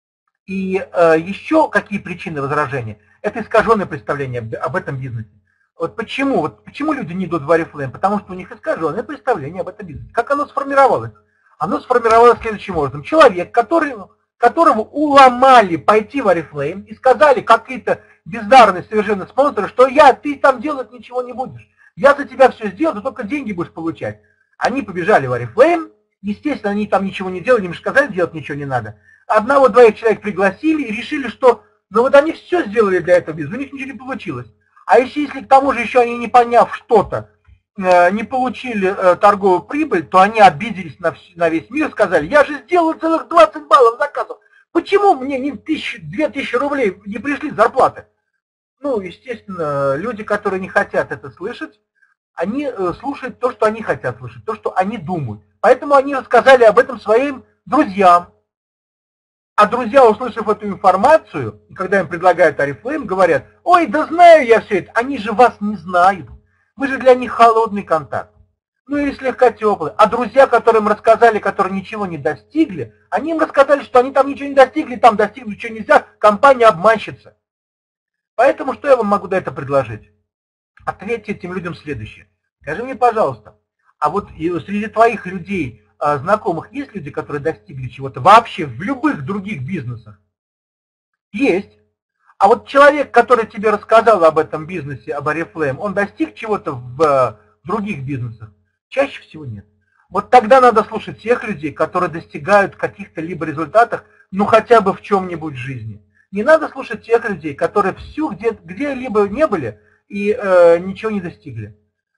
S1: И э, еще какие причины возражения? Это искаженное представление об этом бизнесе. Вот почему? Вот почему люди не идут в Oriflame? Потому что у них искаженное представление об этом бизнесе. Как оно сформировалось? Оно сформировалось следующим образом. Человек, который, которого уломали пойти в Oriflame и сказали какие-то бездарные совершенно спонсоры, что я, ты там делать ничего не будешь. Я за тебя все сделаю, ты только деньги будешь получать. Они побежали в Oriflame, естественно, они там ничего не делали, им же сказали, делать ничего не надо. Одного-двоих человек пригласили и решили, что ну вот они все сделали для этого бизнеса, у них ничего не получилось. А еще если к тому же еще они, не поняв что-то, не получили торговую прибыль, то они обиделись на весь мир, сказали, я же сделал целых двадцать баллов заказов, почему мне не две тысячи рублей не пришли зарплаты? Ну, естественно, люди, которые не хотят это слышать, они слушают то, что они хотят слышать, то, что они думают. Поэтому они рассказали об этом своим друзьям. А друзья, услышав эту информацию, когда им предлагают Oriflame, говорят, ой, да знаю я все это, они же вас не знают. Вы же для них холодный контакт. Ну или слегка теплый. А друзья, которым рассказали, которые ничего не достигли, они им рассказали, что они там ничего не достигли, там достигнуть ничего нельзя, компания обманщица. Поэтому что я вам могу до этого предложить? Ответьте этим людям следующее. Скажи мне, пожалуйста, а вот среди твоих людей, знакомых, есть люди, которые достигли чего-то вообще в любых других бизнесах? Есть. А вот человек, который тебе рассказал об этом бизнесе, об Oriflame, он достиг чего-то в других бизнесах? Чаще всего нет. Вот тогда надо слушать тех людей, которые достигают каких-то либо результатов, ну хотя бы в чем-нибудь в жизни. Не надо слушать тех людей, которые всю где, где-либо не были и э, ничего не достигли.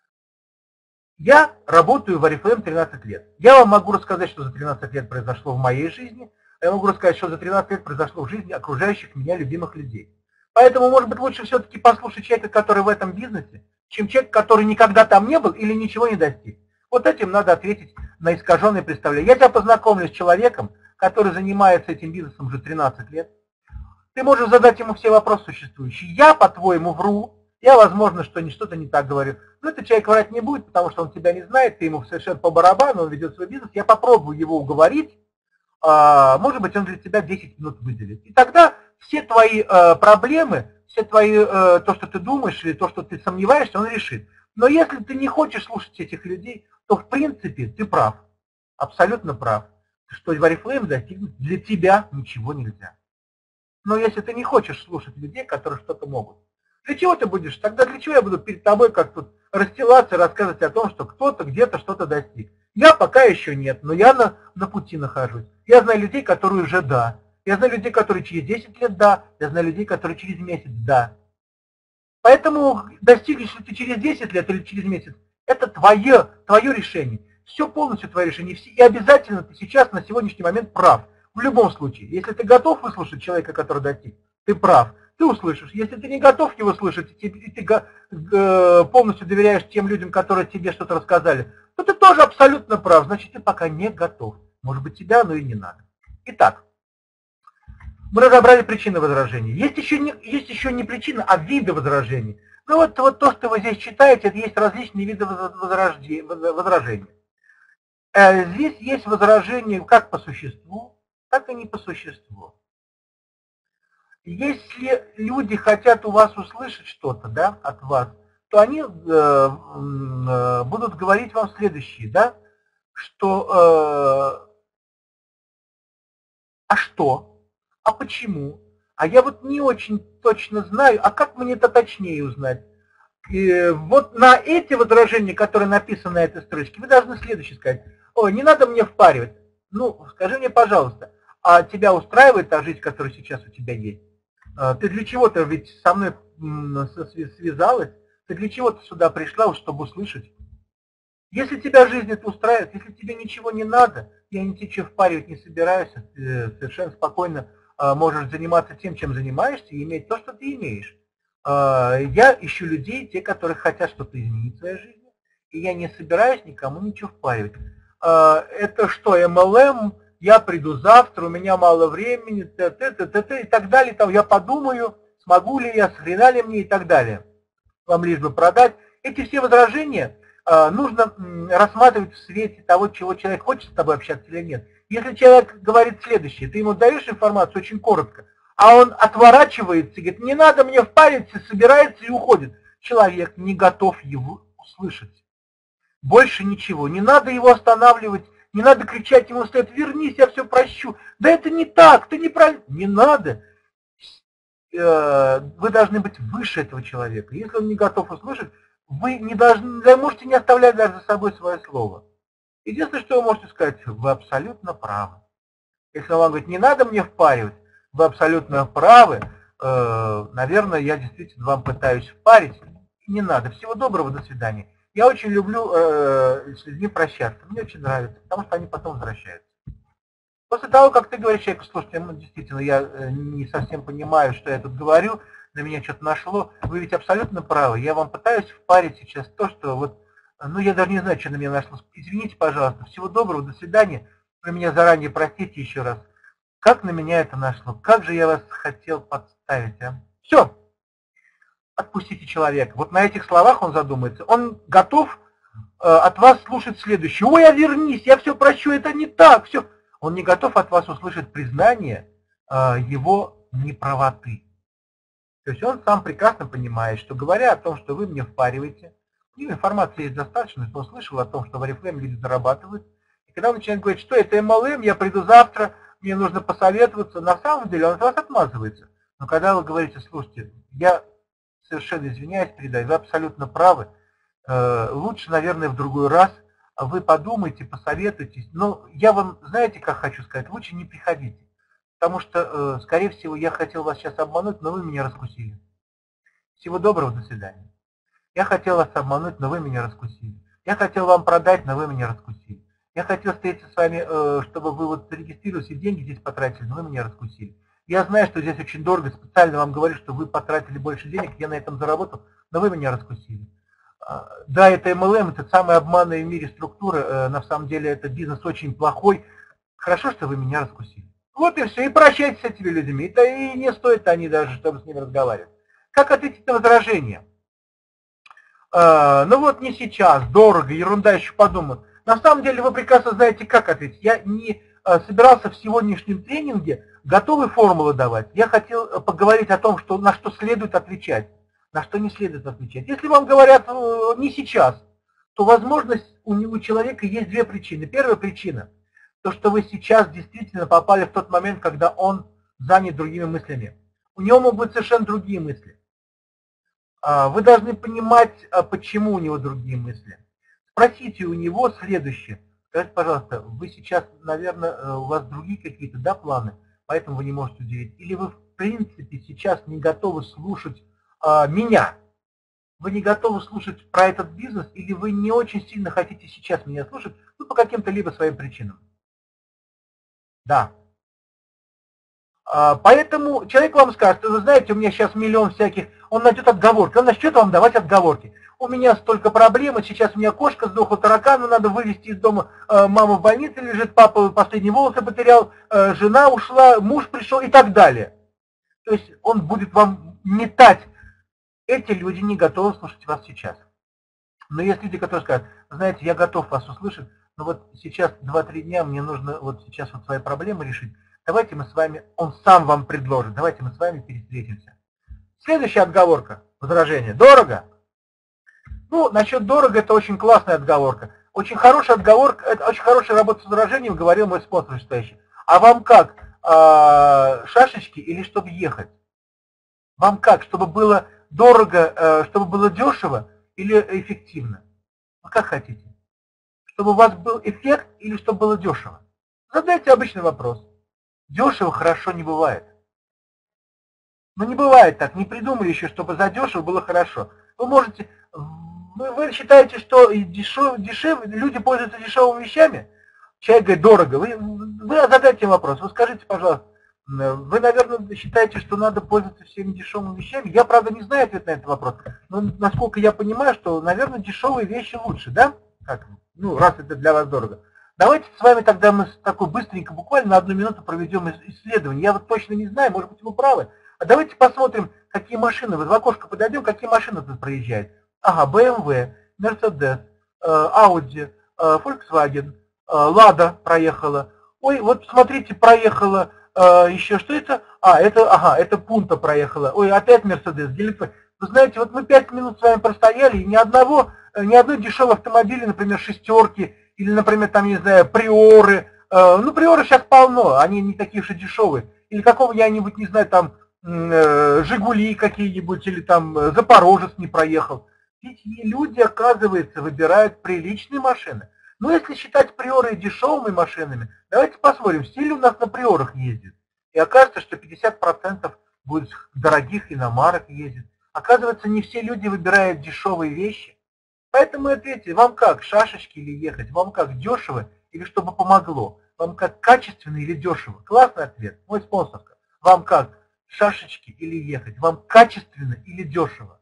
S1: Я работаю в Oriflame тринадцать лет. Я вам могу рассказать, что за тринадцать лет произошло в моей жизни, а я могу рассказать, что за тринадцать лет произошло в жизни окружающих меня любимых людей. Поэтому, может быть, лучше все-таки послушать человека, который в этом бизнесе, чем человек, который никогда там не был или ничего не достиг. Вот этим надо ответить на искаженные представления. Я тебя познакомлю с человеком, который занимается этим бизнесом уже тринадцать лет. Ты можешь задать ему все вопросы существующие. Я, по-твоему, вру. Я, возможно, что что-то не так говорю. Но этот человек врать не будет, потому что он тебя не знает, ты ему совершенно по барабану, он ведет свой бизнес. Я попробую его уговорить. Может быть, он для тебя десять минут выделит. И тогда все твои проблемы, все твои, то, что ты думаешь, или то, что ты сомневаешься, он решит. Но если ты не хочешь слушать этих людей, то, в принципе, ты прав. Абсолютно прав. Что в Oriflame достигнуть для тебя ничего нельзя. Но если ты не хочешь слушать людей, которые что-то могут, для чего ты будешь? Тогда для чего я буду перед тобой как тут расстилаться, рассказывать о том, что кто-то где-то что-то достиг? Я пока еще нет, но я на, на пути нахожусь. Я знаю людей, которые уже да. Я знаю людей, которые через десять лет да. Я знаю людей, которые через месяц да. Поэтому достигнешь ли ты через десять лет или через месяц, это твое, твое решение. Все полностью твое решение. И обязательно ты сейчас на сегодняшний момент прав. В любом случае, если ты готов выслушать человека, который достиг, ты прав. Ты услышишь. Если ты не готов его слышать, и ты полностью доверяешь тем людям, которые тебе что-то рассказали, то ты тоже абсолютно прав. Значит, ты пока не готов. Может быть, тебя оно и не надо. Итак, мы разобрали причины возражений. Есть еще не, есть еще не причины, а виды возражений. Ну вот, вот то, что вы здесь читаете, это есть различные виды возражений. Здесь есть возражения как по существу, так и не по существу. Если люди хотят у вас услышать что-то, да, от вас, то они э, э, будут говорить вам следующее, да, что э, а что, а почему, а я вот не очень точно знаю, а как мне это точнее узнать? И вот на эти возражения, которые написаны на этой строчке, вы должны следующее сказать. Ой, не надо мне впаривать. Ну, скажи мне, пожалуйста, а тебя устраивает та жизнь, которая сейчас у тебя есть? Ты для чего-то ведь со мной связалась? Ты для чего-то сюда пришла, чтобы услышать? Если тебя жизнь это устраивает, если тебе ничего не надо, я ни тебе впаривать не собираюсь, ты совершенно спокойно можешь заниматься тем, чем занимаешься, и иметь то, что ты имеешь. Я ищу людей, те, которые хотят что-то изменить в своей жизни, и я не собираюсь никому ничего впаривать. Это что, эм эл эм? Я приду завтра, у меня мало времени, т т т т т и так далее, там я подумаю, смогу ли я, схрена ли мне и так далее. Вам лишь бы продать. Эти все возражения э, нужно рассматривать в свете того, чего человек хочет с тобой общаться или нет. Если человек говорит следующее, ты ему даешь информацию очень коротко, а он отворачивается и говорит, не надо мне впариться, собирается и уходит. человек не готов его услышать. Больше ничего. Не надо его останавливать, не надо кричать ему вслед: вернись, я все прощу. Да это не так, ты не прав. Не надо. Вы должны быть выше этого человека. Если он не готов услышать, вы не должны, вы можете не оставлять даже за собой свое слово. Единственное, что вы можете сказать: вы абсолютно правы. Если он вам говорит: не надо мне впаривать, вы абсолютно правы, наверное, я действительно вам пытаюсь впарить. Не надо. Всего доброго, до свидания. Я очень люблю с людьми прощаться. Мне очень нравится, потому что они потом возвращаются. После того, как ты говоришь человеку: слушайте, ну, действительно, я не совсем понимаю, что я тут говорю, на меня что-то нашло, вы ведь абсолютно правы, я вам пытаюсь впарить сейчас то, что вот, ну, я даже не знаю, что на меня нашло. Извините, пожалуйста, всего доброго, до свидания, вы меня заранее простите еще раз. Как на меня это нашло? Как же я вас хотел подставить, а? Все. Отпустите человека. Вот на этих словах он задумается. Он готов э, от вас слушать следующее: ой, а вернись, я все прощу, это не так, все. Он не готов от вас услышать признание э, его неправоты. То есть он сам прекрасно понимает, что, говоря о том, что вы мне впариваете, у него информации есть достаточно, что он слышал о том, что в Oriflame люди зарабатывают. И когда он начинает говорить: что это эм эл эм, я приду завтра, мне нужно посоветоваться, на самом деле он от вас отмазывается. Но когда вы говорите: слушайте, я совершенно извиняюсь, передаю, вы абсолютно правы, э, лучше, наверное, в другой раз вы подумайте, посоветуйтесь. Но я вам, знаете, как хочу сказать, лучше не приходите. Потому что, скорее всего, я хотел вас сейчас обмануть, но вы меня раскусили. Всего доброго, до свидания. Я хотел вас обмануть, но вы меня раскусили. Я хотел вам продать, но вы меня раскусили. Я хотел встретиться с вами, чтобы вы вот зарегистрировались и деньги здесь потратили, но вы меня раскусили. Я знаю, что здесь очень дорого, специально вам говорю, что вы потратили больше денег, я на этом заработал, но вы меня раскусили. Да, это эм эл эм, это самая обманная в мире структура, на самом деле это бизнес очень плохой. Хорошо, что вы меня раскусили. Вот и все, и прощайтесь с этими людьми, это и не стоит они даже, чтобы с ними разговаривать. Как ответить на возражение? Ну вот не сейчас, дорого, ерунда, еще подумаю. На самом деле вы прекрасно знаете, как ответить. Я не собирался в сегодняшнем тренинге готовые формулы давать. Я хотел поговорить о том, что, на что следует отвечать, на что не следует отвечать. Если вам говорят не сейчас, то, возможно, у человека есть две причины. Первая причина – то, что вы сейчас действительно попали в тот момент, когда он занят другими мыслями. У него могут быть совершенно другие мысли. Вы должны понимать, почему у него другие мысли. Спросите у него следующее. Скажите, пожалуйста, вы сейчас, наверное, у вас другие какие-то, да, планы, поэтому вы не можете удивить. Или вы, в принципе, сейчас не готовы слушать а, меня. Вы не готовы слушать про этот бизнес, или вы не очень сильно хотите сейчас меня слушать, ну, по каким-то либо своим причинам. Да. Поэтому человек вам скажет: вы знаете, у меня сейчас миллион всяких, он найдет отговорки, он начнет вам давать отговорки. У меня столько проблем, сейчас у меня кошка сдохла, таракана надо вывести из дома, мама в больнице лежит, папа последние волосы потерял, жена ушла, муж пришел и так далее. То есть он будет вам метать. Эти люди не готовы слушать вас сейчас. Но есть люди, которые скажут: знаете, я готов вас услышать, но вот сейчас два-три дня мне нужно вот сейчас вот свои проблемы решить. Давайте мы с вами, он сам вам предложит, давайте мы с вами перевстретимся. Следующая отговорка, возражение. Дорого? Ну, насчет дорого это очень классная отговорка. Очень хорошая отговорка, это очень хорошая работа с возражением, говорил мой спонсор стоящий. А вам как? Шашечки или чтобы ехать? Вам как? Чтобы было дорого, чтобы было дешево или эффективно? Вы как хотите? Чтобы у вас был эффект или чтобы было дешево? Задайте обычный вопрос. Дешево хорошо не бывает. Но не бывает так. Не придумали еще, чтобы за дешево было хорошо. Вы можете... Вы, вы считаете, что дешев, дешев, люди пользуются дешевыми вещами? Человек говорит: дорого. Вы, вы задайте вопрос. Вы скажите, пожалуйста, вы, наверное, считаете, что надо пользоваться всеми дешевыми вещами? Я, правда, не знаю ответ на этот вопрос. Но, насколько я понимаю, что, наверное, дешевые вещи лучше, да? Как? Ну, раз это для вас дорого. Давайте с вами тогда мы такой быстренько, буквально на одну минуту проведем исследование. Я вот точно не знаю, может быть, вы правы. А давайте посмотрим, какие машины. Вот в окошко подойдем, какие машины тут проезжают. Ага, бэ эм вэ, Mercedes, Audi, Volkswagen, Lada проехала. Ой, вот смотрите, проехала еще, что это? А, это, ага, это Punto проехала. Ой, опять Mercedes, Геликс. Вы знаете, вот мы пять минут с вами простояли, и ни одного, ни одной дешевой автомобиля, например, шестерки, или, например, там, не знаю, приоры. Ну, приоры сейчас полно, они не такие уж и дешевые. Или какого-нибудь, не знаю, там, Жигули какие-нибудь, или там Запорожец не проехал. Ведь люди, оказывается, выбирают приличные машины. Но если считать приоры дешевыми машинами, давайте посмотрим, все ли у нас на приорах ездят. И окажется, что пятьдесят процентов будет дорогих иномарок ездить. Оказывается, не все люди выбирают дешевые вещи. Поэтому ответьте, вам как, шашечки или ехать? Вам как, дешево или чтобы помогло? Вам как, качественно или дешево? Классный ответ, мой спонсор. Вам как, шашечки или ехать? Вам качественно или дешево?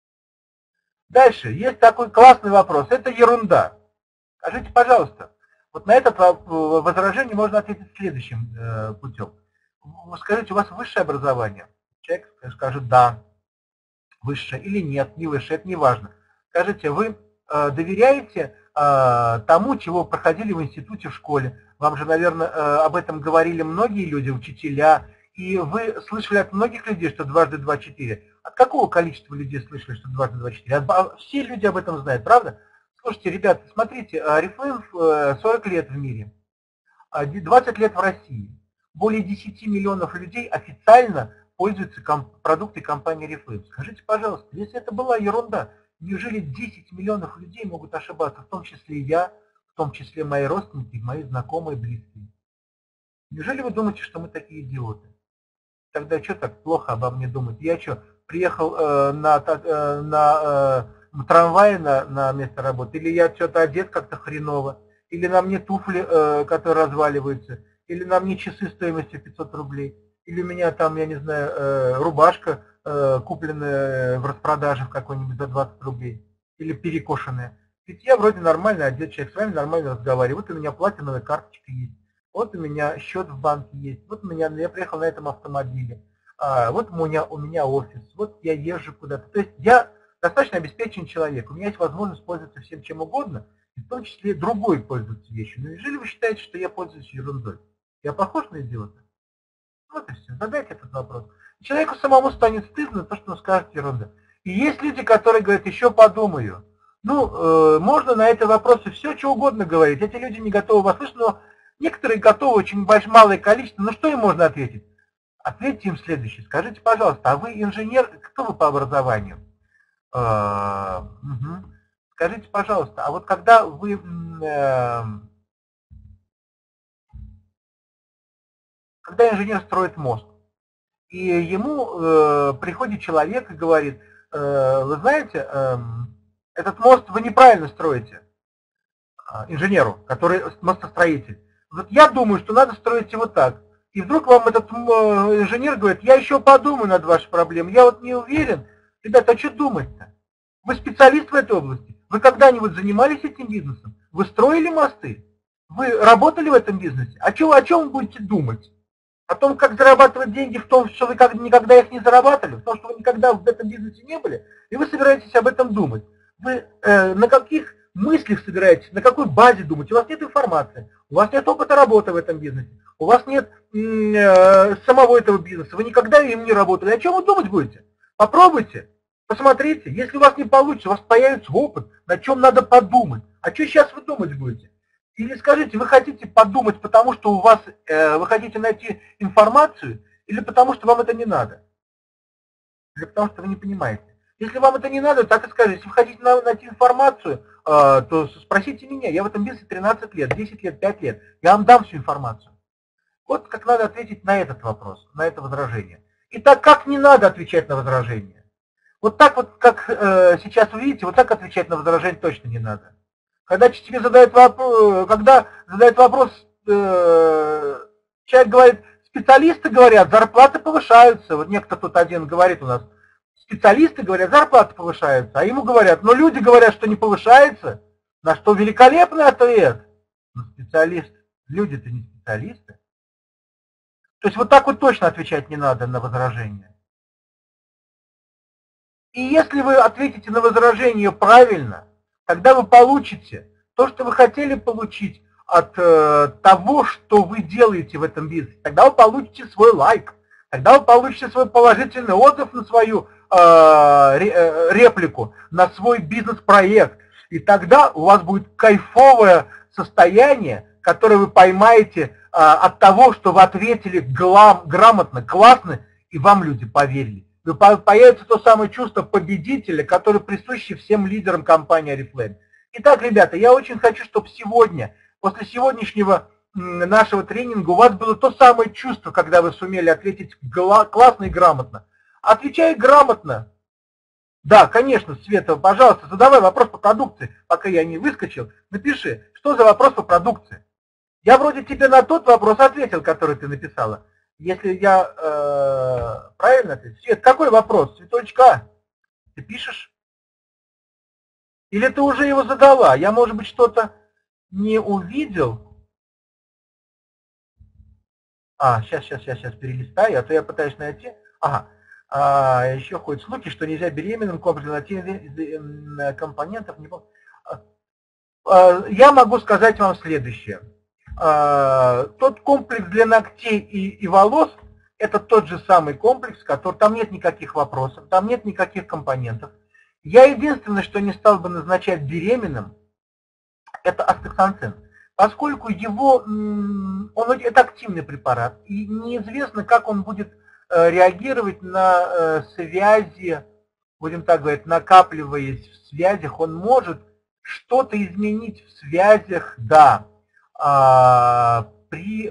S1: Дальше, есть такой классный вопрос, это ерунда. Скажите, пожалуйста, вот на это возражение можно ответить следующим э, путем. Вы скажите, у вас высшее образование? Человек скажет да, высшее или нет, не высшее, это не важно. Скажите, вы э, доверяете э, тому, чего проходили в институте, в школе? Вам же, наверное, э, об этом говорили многие люди, учителя, и вы слышали от многих людей, что дважды два – четыре. От какого количества людей слышали, что дважды два – четыре? Все люди об этом знают, правда? Слушайте, ребята, смотрите, Oriflame сорок лет в мире, двадцать лет в России. Более десяти миллионов людей официально пользуются продукцией компании Oriflame. Скажите, пожалуйста, если это была ерунда, неужели десять миллионов людей могут ошибаться, в том числе и я, в том числе мои родственники, мои знакомые, близкие? Неужели вы думаете, что мы такие идиоты? Тогда что так плохо обо мне думать? Я что, приехал э, на, э, на э, трамвае на, на место работы? Или я что-то одет как-то хреново? Или на мне туфли, э, которые разваливаются? Или на мне часы стоимостью пятьсот рублей? Или у меня там, я не знаю, э, рубашка, э, купленная в распродаже в какой-нибудь за двадцать рублей? Или перекошенная? Ведь я вроде нормально одет человек, с вами нормально разговариваю. Вот у меня платиновая карточка есть. Вот у меня счет в банке есть, вот у меня, я приехал на этом автомобиле, а, вот у меня, у меня офис, вот я езжу куда-то. То есть я достаточно обеспеченный человек, у меня есть возможность пользоваться всем чем угодно, и в том числе другой пользоваться вещью. Но неужели вы считаете, что я пользуюсь ерундой? Я похож на идиота? Вот и все, задайте этот вопрос. Человеку самому станет стыдно за то, что он скажет ерунда. И есть люди, которые говорят, еще подумаю. Ну, э, можно на эти вопросы все, что угодно говорить. Эти люди не готовы вас слышать, но некоторые готовы, очень большое, малое количество. Ну что им можно ответить? Ответьте им следующее. Скажите, пожалуйста, а вы инженер, кто вы по образованию? Э, угу. Скажите, пожалуйста, а вот когда вы... Э, когда инженер строит мост, и ему э, приходит человек и говорит, э, вы знаете, э, этот мост вы неправильно строите, инженеру, который мостостроитель. Вот я думаю, что надо строить его так. И вдруг вам этот инженер говорит, я еще подумаю над вашей проблемой, я вот не уверен. Ребята, а что думать-то? Вы специалист в этой области? Вы когда-нибудь занимались этим бизнесом? Вы строили мосты? Вы работали в этом бизнесе? О чем, о чем вы будете думать? О том, как зарабатывать деньги, в том, что вы никогда их не зарабатывали, в том, что вы никогда в этом бизнесе не были, и вы собираетесь об этом думать. Вы э, на каких мыслях собираетесь, на какой базе думать? У вас нет информации, у вас нет опыта работы в этом бизнесе, у вас нет э, самого этого бизнеса, вы никогда им не работали. О чем вы думать будете? Попробуйте, посмотрите. Если у вас не получится, у вас появится опыт, на чем надо подумать. А что сейчас вы думать будете? Или скажите, вы хотите подумать, потому что у вас, э, вы хотите найти информацию, или потому что вам это не надо? Или потому что вы не понимаете? Если вам это не надо, так и скажите. Если вы хотите найти информацию, э, то спросите меня. Я в этом бизнесе тринадцать лет, десять лет, пять лет. Я вам дам всю информацию. Вот как надо ответить на этот вопрос, на это возражение. Итак, как не надо отвечать на возражение? Вот так вот, как э, сейчас вы видите, вот так отвечать на возражение точно не надо. Когда тебе задают вопрос, когда задают вопрос, э, человек говорит, специалисты говорят, зарплаты повышаются. Вот некто тут один говорит у нас, специалисты говорят, зарплаты повышаются, а ему говорят, но люди говорят, что не повышается. На что великолепный ответ. Ну, специалист, люди-то не специалисты. То есть вот так вот точно отвечать не надо на возражение. И если вы ответите на возражение правильно, тогда вы получите то, что вы хотели получить от э, того, что вы делаете в этом бизнесе. Тогда вы получите свой лайк, тогда вы получите свой положительный отзыв на свою реплику на свой бизнес-проект. И тогда у вас будет кайфовое состояние, которое вы поймаете от того, что вы ответили грамотно, классно, и вам люди поверили. Появится то самое чувство победителя, которое присуще всем лидерам компании Oriflame. Итак, ребята, я очень хочу, чтобы сегодня, после сегодняшнего нашего тренинга, у вас было то самое чувство, когда вы сумели ответить классно и грамотно. Отвечай грамотно. Да, конечно, Света, пожалуйста, задавай вопрос по продукции, пока я не выскочил. Напиши, что за вопрос по продукции. Я вроде тебе на тот вопрос ответил, который ты написала. Если я э, правильно ответил. Свет, какой вопрос? Цветочка, ты пишешь? Или ты уже его задала? Я, может быть, что-то не увидел. А, сейчас, сейчас, сейчас, сейчас перелистаю, а то я пытаюсь найти. Ага. А, еще ходят слухи, что нельзя беременным комплекс компонентов. Не помню. Я могу сказать вам следующее. Тот комплекс для ногтей и, и волос – это тот же самый комплекс, который там нет никаких вопросов, там нет никаких компонентов. Я единственное, что не стал бы назначать беременным, это астаксантин, поскольку его, он, это активный препарат, и неизвестно, как он будет реагировать на связи, будем так говорить, накапливаясь в связях, он может что-то изменить в связях, да, при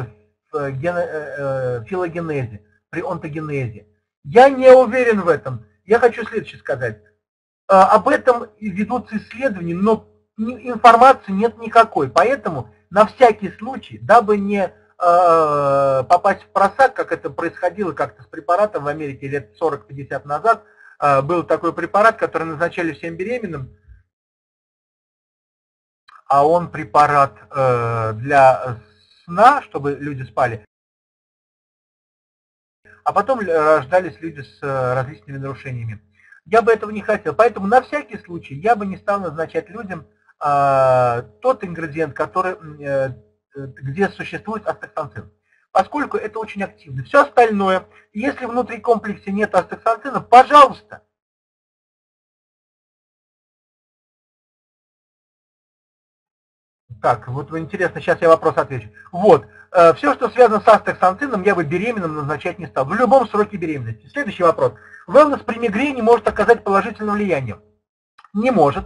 S1: филогенезе, при онтогенезе. Я не уверен в этом. Я хочу следующее сказать. Об этом ведутся исследования, но информации нет никакой. Поэтому на всякий случай, дабы не попасть в просак, как это происходило как-то с препаратом в Америке лет сорок-пятьдесят назад, был такой препарат, который назначали всем беременным, а он препарат для сна, чтобы люди спали, а потом рождались люди с различными нарушениями. Я бы этого не хотел, поэтому на всякий случай я бы не стал назначать людям тот ингредиент, который, где существует астаксантин, поскольку это очень активно. Все остальное, если внутри комплекса нет астаксантина, пожалуйста. Так, вот интересно, сейчас я вопрос отвечу. Вот, э, все, что связано с астаксантином, я бы беременным назначать не стал. В любом сроке беременности. Следующий вопрос. Wellness при мигрени может оказать положительное влияние? Не может.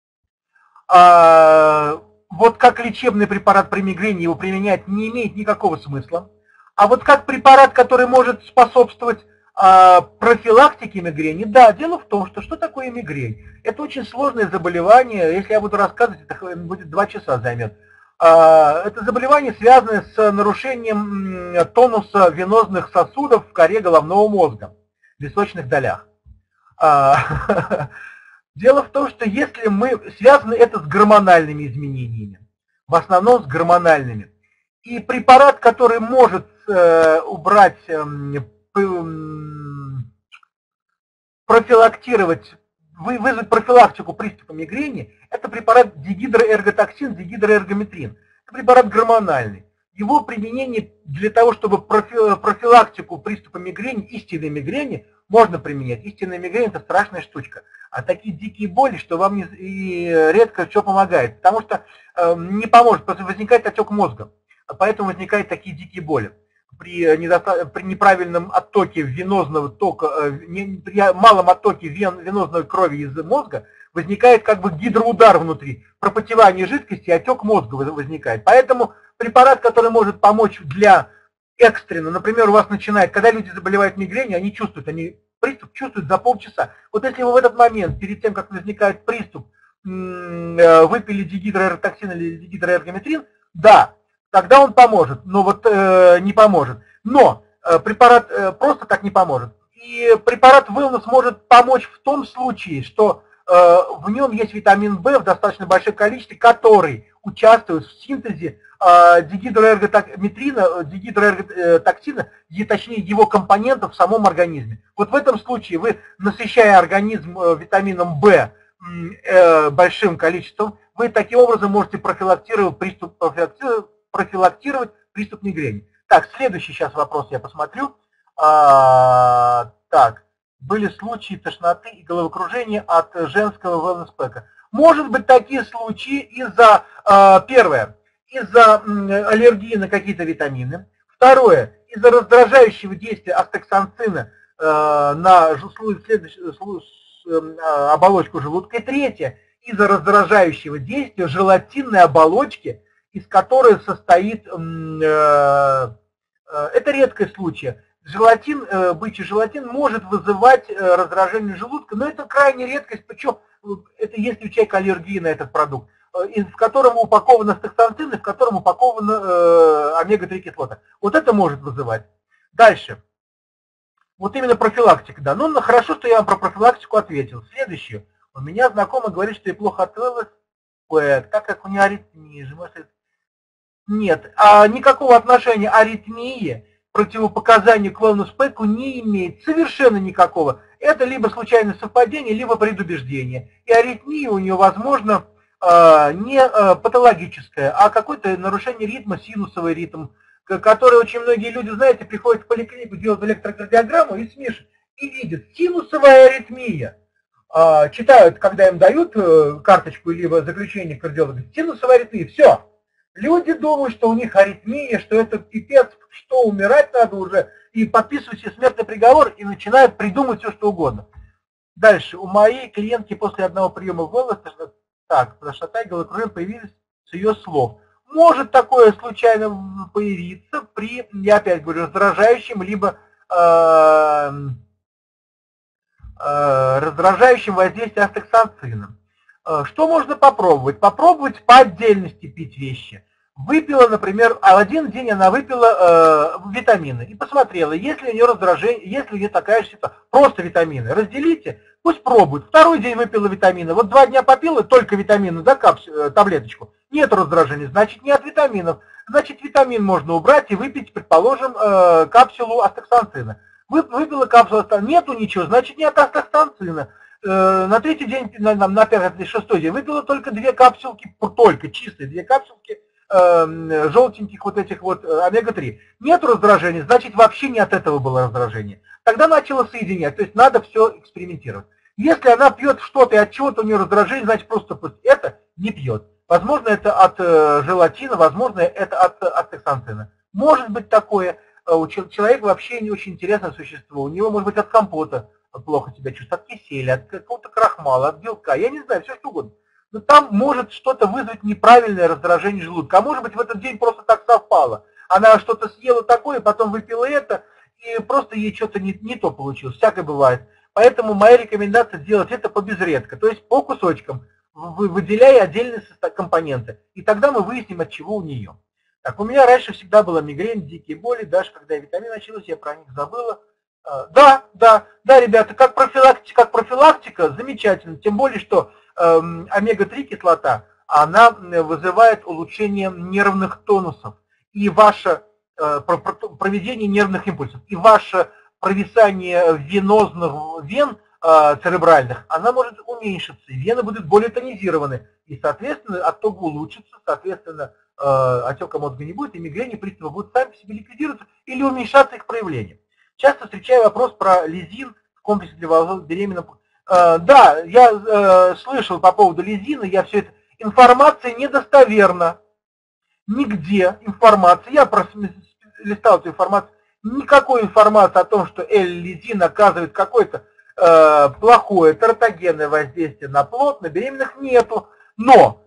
S1: А, вот как лечебный препарат при мигрени его применять не имеет никакого смысла. А вот как препарат, который может способствовать а, профилактике мигрени, да, дело в том, что что такое мигрень? Это очень сложное заболевание, если я буду рассказывать, это будет два часа займет. А, это заболевание связано с нарушением тонуса венозных сосудов в коре головного мозга, в височных долях. А, дело в том, что если мы, связано это с гормональными изменениями, в основном с гормональными, и препарат, который может э, убрать, э, профилактировать, вызвать профилактику приступа мигрени, это препарат дигидроэрготоксин, дигидроэргометрин. Это препарат гормональный. Его применение для того, чтобы профилактику приступа мигрени, истинной мигрени, можно применять. Истинная мигрень – это страшная штучка. А такие дикие боли, что вам не, и редко что помогает. Потому что э, не поможет, просто возникает отек мозга. Поэтому возникают такие дикие боли. При, недоста... при неправильном оттоке венозного тока, при малом оттоке вен... венозной крови из мозга возникает как бы гидроудар внутри, пропотевание жидкости, отек мозга возникает. Поэтому препарат, который может помочь для экстренно, например, у вас начинает, когда люди заболевают мигренью, они чувствуют, они приступ чувствуют за полчаса. Вот если вы в этот момент, перед тем, как возникает приступ, выпили дигидроэрготоксин или дигидроэргометрин, да, тогда он поможет, но вот э, не поможет. Но э, препарат э, просто так не поможет. И препарат Wellness может помочь в том случае, что э, в нем есть витамин В в достаточно большом количестве, который участвует в синтезе э, дигидроэргометрина, дигидроэрготоксина, и, точнее его компонентов в самом организме. Вот в этом случае вы, насыщая организм э, витамином В э, большим количеством, вы таким образом можете профилактировать приступ, профилактировать профилактировать приступ мигрени. Так, следующий сейчас вопрос я посмотрю. А, так, были случаи тошноты и головокружения от женского wellness-пэка. Может быть, такие случаи из-за, первое, из-за аллергии на какие-то витамины. Второе, из-за раздражающего действия астаксанцина на оболочку желудка. И третье, из-за раздражающего действия желатинной оболочки, из которой состоит, это редкий случай, желатин, бычий желатин может вызывать раздражение желудка, но это крайне редкость, причем это если у человека аллергия на этот продукт, в котором упакован астаксанцин и в котором упакована омега три кислота. Вот это может вызывать. Дальше. Вот именно профилактика, да. Ну, хорошо, что я вам про профилактику ответил. Следующее. У меня знакомый говорит, что ей плохо от wellness-пэк, так как у нее аритмия. Нет, а никакого отношения аритмии к противопоказанию к wellness-пэку не имеет. Совершенно никакого. Это либо случайное совпадение, либо предубеждение. И аритмия у нее, возможно, не патологическое, а какое-то нарушение ритма, синусовый ритм, который очень многие люди, знаете, приходят в поликлинику, делают электрокардиограмму и смешивают, и видят синусовая аритмия. Читают, когда им дают карточку либо заключение кардиолога, синусовая аритмия, все. Люди думают, что у них аритмия, что это пипец, что умирать надо уже, и подписывают себе смертный приговор, и начинают придумать все, что угодно. Дальше. У моей клиентки после одного приема wellness, так, тошнота и головокружение появились с ее слов. Может такое случайно появиться при, я опять говорю, раздражающем, либо э, э, раздражающем воздействии астаксанцина. Что можно попробовать? Попробовать по отдельности пить вещи. Выпила, например, а один день она выпила э, витамины и посмотрела, есть ли у нее раздражение, есть ли у нее такая же ситуация. Просто витамины. Разделите, пусть пробует. Второй день выпила витамины. Вот два дня попила только витамины, да, капс, таблеточку. Нет раздражения, значит, не от витаминов. Значит, витамин можно убрать и выпить, предположим, э, капсулу астаксанцина. Выпила капсулу астаксанцина, нету ничего, значит, не от астаксанцина. Э, на третий день, на, на пятый, шестой день выпила только две капсулки, только чистые две капсулки, желтеньких вот этих вот омега три. Нет раздражения, значит вообще не от этого было раздражение. Тогда начала соединять, то есть надо все экспериментировать. Если она пьет что-то и от чего-то у нее раздражение, значит просто это не пьет. Возможно это от желатина, возможно это от астаксанцина. Может быть такое. У человека вообще не очень интересное существо. У него может быть от компота плохо себя чувствует, от киселя, от какого-то крахмала, от белка, я не знаю, все что угодно. Но там может что-то вызвать неправильное раздражение желудка. А может быть в этот день просто так совпало. Она что-то съела такое, потом выпила это, и просто ей что-то не, не то получилось. Всякое бывает. Поэтому моя рекомендация делать это побезредко, то есть по кусочкам, выделяя отдельные компоненты. И тогда мы выясним, от чего у нее. Так, у меня раньше всегда была мигрень, дикие боли, даже когда витамин началась, я про них забыла. Да, да, да, ребята, как профилактика, как профилактика, замечательно. Тем более, что омега три кислота, она вызывает улучшение нервных тонусов и ваше проведение нервных импульсов, и ваше провисание венозных вен церебральных, она может уменьшиться, и вены будут более тонизированы, и, соответственно, отток улучшится, соответственно, отека мозга не будет, и мигрени, приступы будут сами по себе ликвидироваться или уменьшаться их проявление. Часто встречаю вопрос про лизин в комплексе для беременных. Да, я слышал по поводу лизина, я все это... Информация недостоверна. Нигде информация, я просто листал эту информацию, никакой информации о том, что L-лизин оказывает какое-то э, плохое тератогенное воздействие на плод, на беременных нету. Но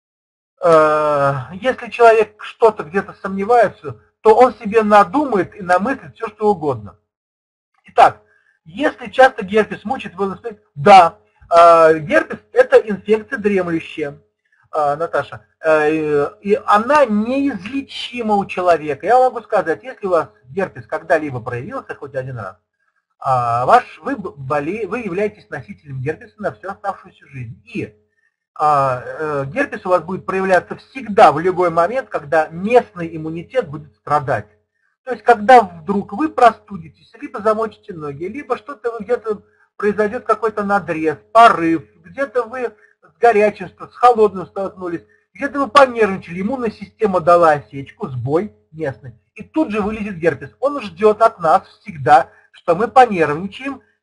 S1: э, если человек что-то где-то сомневается, то он себе надумает и намыслит все, что угодно. Итак, если часто герпес мучает, да, э, герпес это инфекция дремлющая. Наташа, и она неизлечима у человека. Я могу сказать, если у вас герпес когда-либо проявился, хоть один раз, ваш, вы, боле, вы являетесь носителем герпеса на всю оставшуюся жизнь. И герпес у вас будет проявляться всегда, в любой момент, когда местный иммунитет будет страдать. То есть, когда вдруг вы простудитесь, либо замочите ноги, либо что-то где-то произойдет какой-то надрез, порыв, где-то вы с горячим, с холодным столкнулись, где-то вы понервничали, иммунная система дала осечку, сбой местный, и тут же вылезет герпес. Он ждет от нас всегда, что мы понервничаем,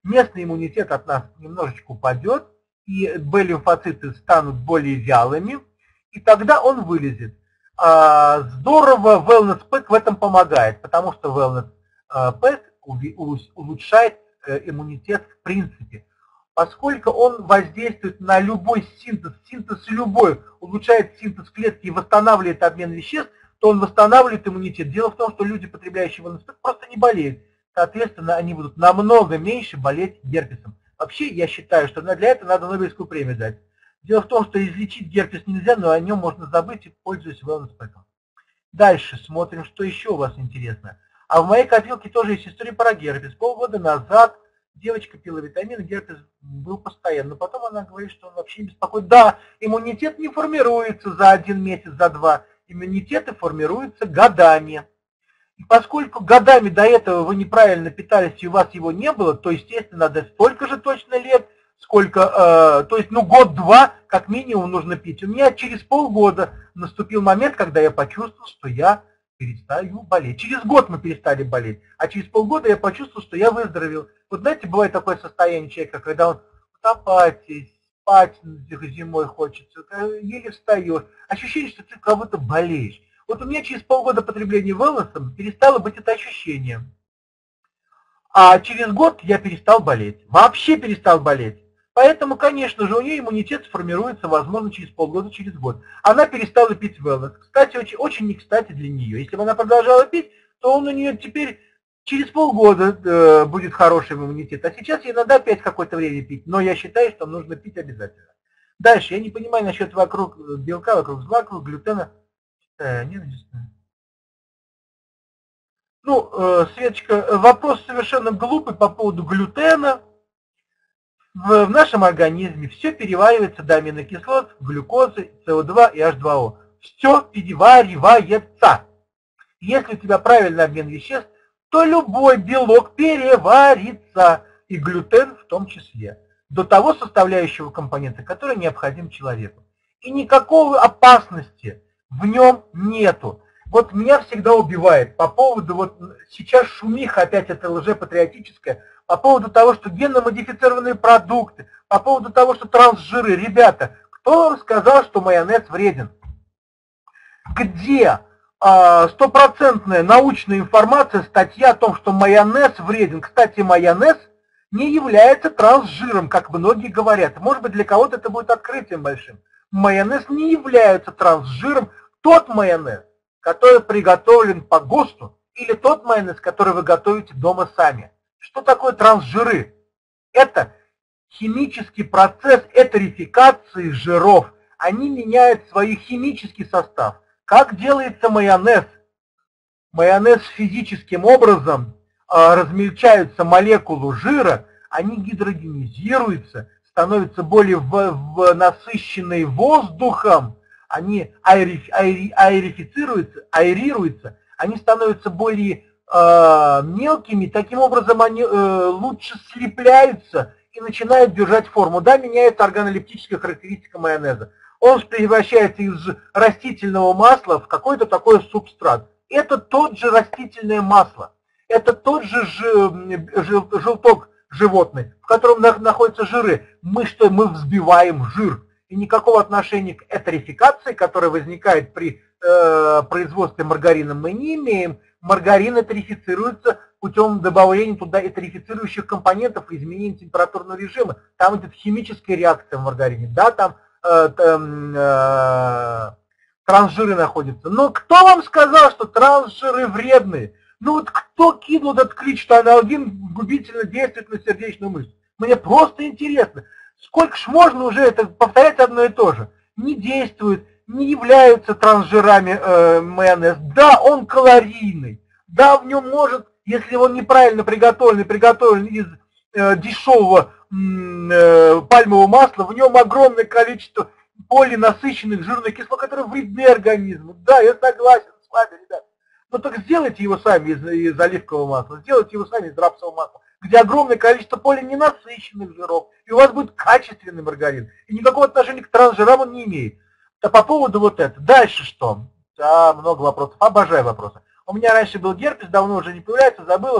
S1: местный иммунитет от нас немножечко упадет, и Б-лимфоциты станут более вялыми, и тогда он вылезет. Здорово Wellness Pack в этом помогает, потому что Wellness Pack улучшает иммунитет в принципе. Поскольку он воздействует на любой синтез, синтез любой, улучшает синтез клетки и восстанавливает обмен веществ, то он восстанавливает иммунитет. Дело в том, что люди, потребляющие Wellness Pack, просто не болеют. Соответственно, они будут намного меньше болеть герпесом. Вообще, я считаю, что для этого надо Нобелевскую премию дать. Дело в том, что излечить герпес нельзя, но о нем можно забыть, пользуясь Wellness Pack. Дальше смотрим, что еще у вас интересно. А в моей копилке тоже есть история про герпес. Полгода назад девочка пила витамины, герпес был постоянно. Но потом она говорит, что он вообще не беспокоит. Да, иммунитет не формируется за один месяц, за два. Иммунитеты формируются годами. И поскольку годами до этого вы неправильно питались и у вас его не было, то, естественно, надо столько же точно лет, сколько, э, то есть, ну, год-два как минимум нужно пить. У меня через полгода наступил момент, когда я почувствовал, что я перестаю болеть. Через год мы перестали болеть, а через полгода я почувствовал, что я выздоровел. Вот знаете, бывает такое состояние человека, когда он в апатии, спать зимой хочется, еле встаешь, ощущение, что ты как будто болеешь. Вот у меня через полгода потребления wellness перестало быть это ощущение. А через год я перестал болеть. Вообще перестал болеть. Поэтому, конечно же, у нее иммунитет сформируется, возможно, через полгода, через год. Она перестала пить wellness. Кстати, очень, очень не кстати для нее. Если бы она продолжала пить, то он у нее теперь через полгода э, будет хороший иммунитет. А сейчас ей надо опять какое-то время пить. Но я считаю, что нужно пить обязательно. Дальше. Я не понимаю насчет вокруг белка, вокруг злаков, глютена. Э, не, не знаю. Ну, э, Светочка, вопрос совершенно глупый по поводу глютена. В, в нашем организме все переваривается до аминокислот, глюкозы, СО2 и эйч два о. Все переваривается. Если у тебя правильный обмен веществ, то любой белок переварится, и глютен в том числе, до того составляющего компонента, который необходим человеку. И никакой опасности в нем нету. Вот меня всегда убивает по поводу, вот сейчас шумиха опять это лжепатриотическая, по поводу того, что генно-модифицированные продукты, по поводу того, что трансжиры. Ребята, кто вам сказал, что майонез вреден? Где стопроцентная научная информация, статья о том, что майонез вреден? Кстати, майонез не является трансжиром, как многие говорят. Может быть, для кого-то это будет открытием большим. Майонез не является трансжиром. Тот майонез, который приготовлен по ГОСТу, или тот майонез, который вы готовите дома сами. Что такое трансжиры? Это химический процесс этерификации жиров. Они меняют свой химический состав. Как делается майонез? Майонез физическим образом э, размельчаются молекулы жира, они гидрогенизируются, становятся более в, в насыщенные воздухом, они аэри, аэри, аэрифицируются, аэрируются, они становятся более э, мелкими, таким образом они э, лучше слепляются и начинают держать форму. Да, меняется органолептическая характеристика майонеза. Он превращается из растительного масла в какой-то такой субстрат. Это тот же растительное масло, это тот же желток животный, в котором находятся жиры. Мы что, мы взбиваем жир. И никакого отношения к этерификации, которая возникает при э, производстве маргарина, мы не имеем. Маргарин этерифицируется путем добавления туда этерифицирующих компонентов и изменения температурного режима. Там идет химическая реакция в маргарине. Да, там э, там э, трансжиры находятся. Но кто вам сказал, что трансжиры вредные? Ну вот кто кинул этот клич, что аналгин губительно действует на сердечную мышцу? Мне просто интересно. Сколько ж можно уже это повторять одно и то же? Не действует, не являются трансжирами э, майонез. Да, он калорийный. Да, в нем может, если он неправильно приготовлен, приготовлен из э, дешевого э, пальмового масла, в нем огромное количество полинасыщенных жирных кислот, которые вредны организму. Да, я согласен с вами, ребят. Но так сделайте его сами из, из оливкового масла, сделайте его сами из рапсового масла, где огромное количество полиненасыщенных жиров, и у вас будет качественный маргарин. И никакого отношения к трансжирам он не имеет. А по поводу вот этого. Дальше что? Да, много вопросов. Обожаю вопросы. У меня раньше был герпес, давно уже не появляется, забыла.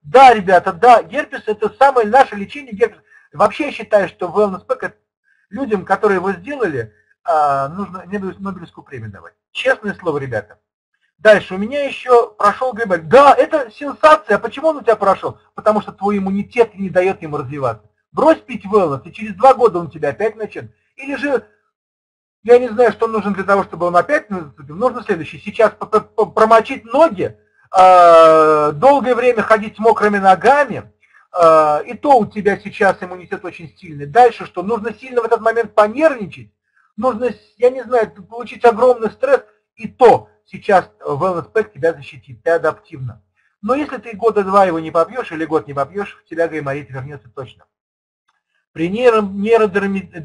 S1: Да, ребята, да, герпес это самое наше лечение герпеса. Вообще я считаю, что wellness pack людям, которые его сделали, нужно Нобелевскую премию давать. Честное слово, ребята. Дальше, у меня еще прошел грибок. Да, это сенсация. А почему он у тебя прошел? Потому что твой иммунитет не дает ему развиваться. Брось пить wellness, и через два года он тебя опять начнет. Или же, я не знаю, что нужно для того, чтобы он опять наступил. Нужно следующее. Сейчас промочить ноги, долгое время ходить с мокрыми ногами, и то у тебя сейчас иммунитет очень сильный. Дальше что? Нужно сильно в этот момент понервничать. Нужно, я не знаю, получить огромный стресс, и то сейчас wellness pack тебя защитит, ты адаптивно. Но если ты года два его не попьешь или год не попьешь, у тебя гайморит вернется точно. При нейродермите,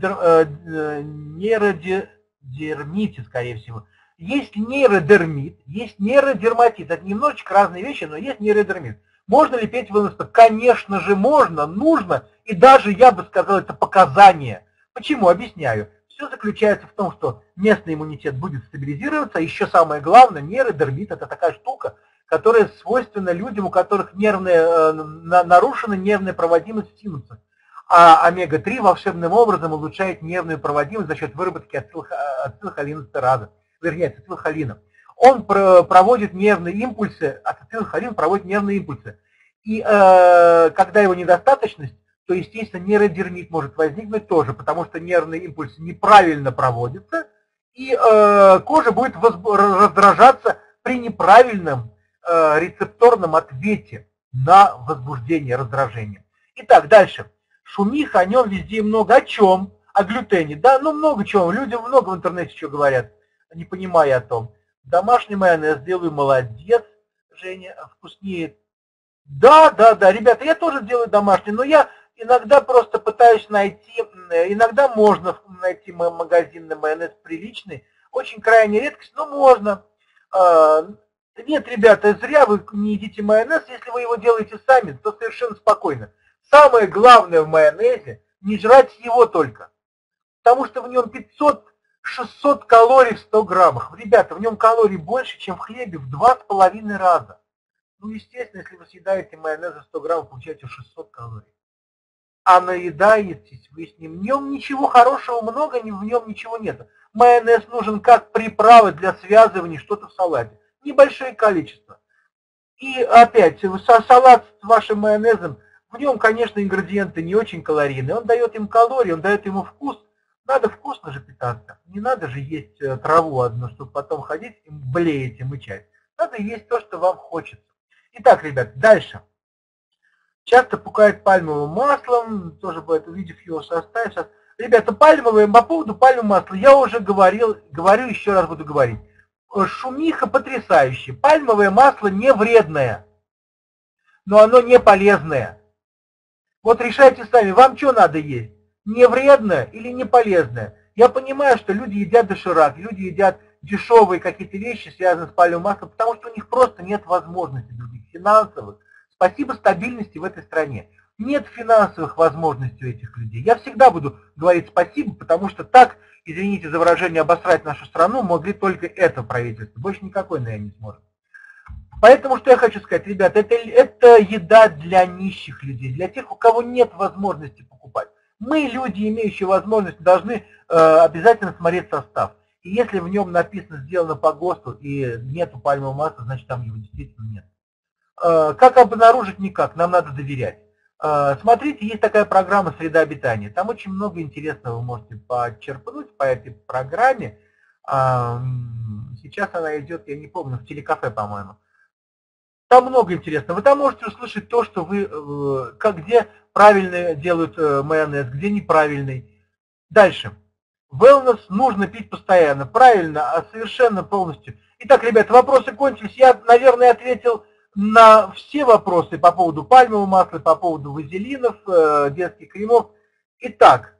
S1: нейродермите, скорее всего, есть нейродермит, есть нейродерматит. Это немножечко разные вещи, но есть нейродермит. Можно ли пить wellness pack? Конечно же можно, нужно, и даже, я бы сказал, это показание. Почему? Объясняю. Все заключается в том, что местный иммунитет будет стабилизироваться, а еще самое главное, нейродермит – это такая штука, которая свойственна людям, у которых нервная, нарушена нервная проводимость синуса. А омега три волшебным образом улучшает нервную проводимость за счет выработки ацетилхолинестераза, вернее, ацетилхолина. Он проводит нервные импульсы, ацетилхолин проводит нервные импульсы. И э, когда его недостаточность, то, естественно, нейродермит может возникнуть тоже, потому что нервные импульсы неправильно проводятся, и э, кожа будет раздражаться при неправильном э, рецепторном ответе на возбуждение, раздражение. Итак, дальше. Шумиха, о нем везде много. О чем? О глютене. Да, ну много чего. Люди много в интернете что говорят, не понимая о том. Домашний майонез делаю, молодец, Женя, вкуснее. Да, да, да, ребята, я тоже делаю домашний, но я иногда просто пытаюсь найти, иногда можно найти магазинный майонез приличный, очень крайне редкость, но можно. Нет, ребята, зря вы не едите майонез, если вы его делаете сами, то совершенно спокойно. Самое главное в майонезе не жрать его только, потому что в нем пятьсот-шестьсот калорий в сто граммах. Ребята, в нем калорий больше, чем в хлебе в два с половиной раза. Ну, естественно, если вы съедаете майонез за сто граммов, получаете шестьсот калорий. А наедаетесь вы с ним. В нем ничего хорошего много, в нем ничего нет. Майонез нужен как приправа для связывания что-то в салате. Небольшое количество. И опять, салат с вашим майонезом, в нем, конечно, ингредиенты не очень калорийные. Он дает им калории, он дает ему вкус. Надо вкусно же питаться. Не надо же есть траву одну, чтобы потом ходить и блеять и мычать. Надо есть то, что вам хочется. Итак, ребят, дальше. Часто пукает пальмовым маслом, тоже будет, увидев его состав. Сейчас. Ребята, пальмовое, по поводу пальмового масла я уже говорил, говорю, еще раз буду говорить. Шумиха потрясающая. Пальмовое масло не вредное, но оно не полезное. Вот решайте сами, вам что надо есть? Не вредное или не полезное? Я понимаю, что люди едят доширак, люди едят дешевые какие-то вещи, связанные с пальмовым маслом, потому что у них просто нет возможностей других финансовых. Спасибо стабильности в этой стране. Нет финансовых возможностей у этих людей. Я всегда буду говорить спасибо, потому что так, извините за выражение, обосрать нашу страну могли только это правительство. Больше никакой, наверное, не сможет. Поэтому что я хочу сказать, ребята, это, это еда для нищих людей, для тех, у кого нет возможности покупать. Мы, люди, имеющие возможность, должны э, обязательно смотреть состав. И если в нем написано «сделано по ГОСТу» и нету пальмового масла, значит там его действительно нет. Э, как обнаружить? Никак, нам надо доверять. Э, смотрите, есть такая программа «Среда обитания». Там очень много интересного вы можете почерпнуть по этой программе. Э, сейчас она идет, я не помню, в телекафе, по-моему. Там много интересного. Вы там можете услышать то, что вы, как, где правильно делают майонез, где неправильный. Дальше. Wellness нужно пить постоянно. Правильно, а совершенно полностью. Итак, ребята, вопросы кончились. Я, наверное, ответил на все вопросы по поводу пальмового масла, по поводу вазелинов, детских кремов. Итак.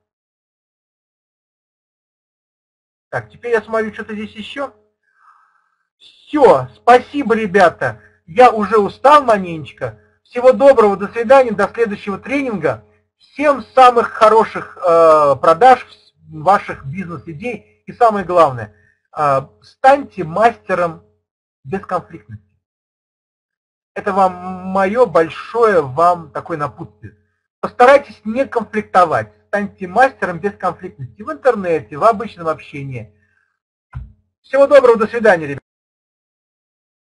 S1: Так, теперь я смотрю, что-то здесь еще. Все, спасибо, ребята. Я уже устал маленечко. Всего доброго, до свидания, до следующего тренинга. Всем самых хороших э, продаж, ваших бизнес-идей. И самое главное, э, станьте мастером бесконфликтности. Это вам мое большое вам такое напутствие. Постарайтесь не конфликтовать. Станьте мастером бесконфликтности в интернете, в обычном общении. Всего доброго, до свидания, ребята.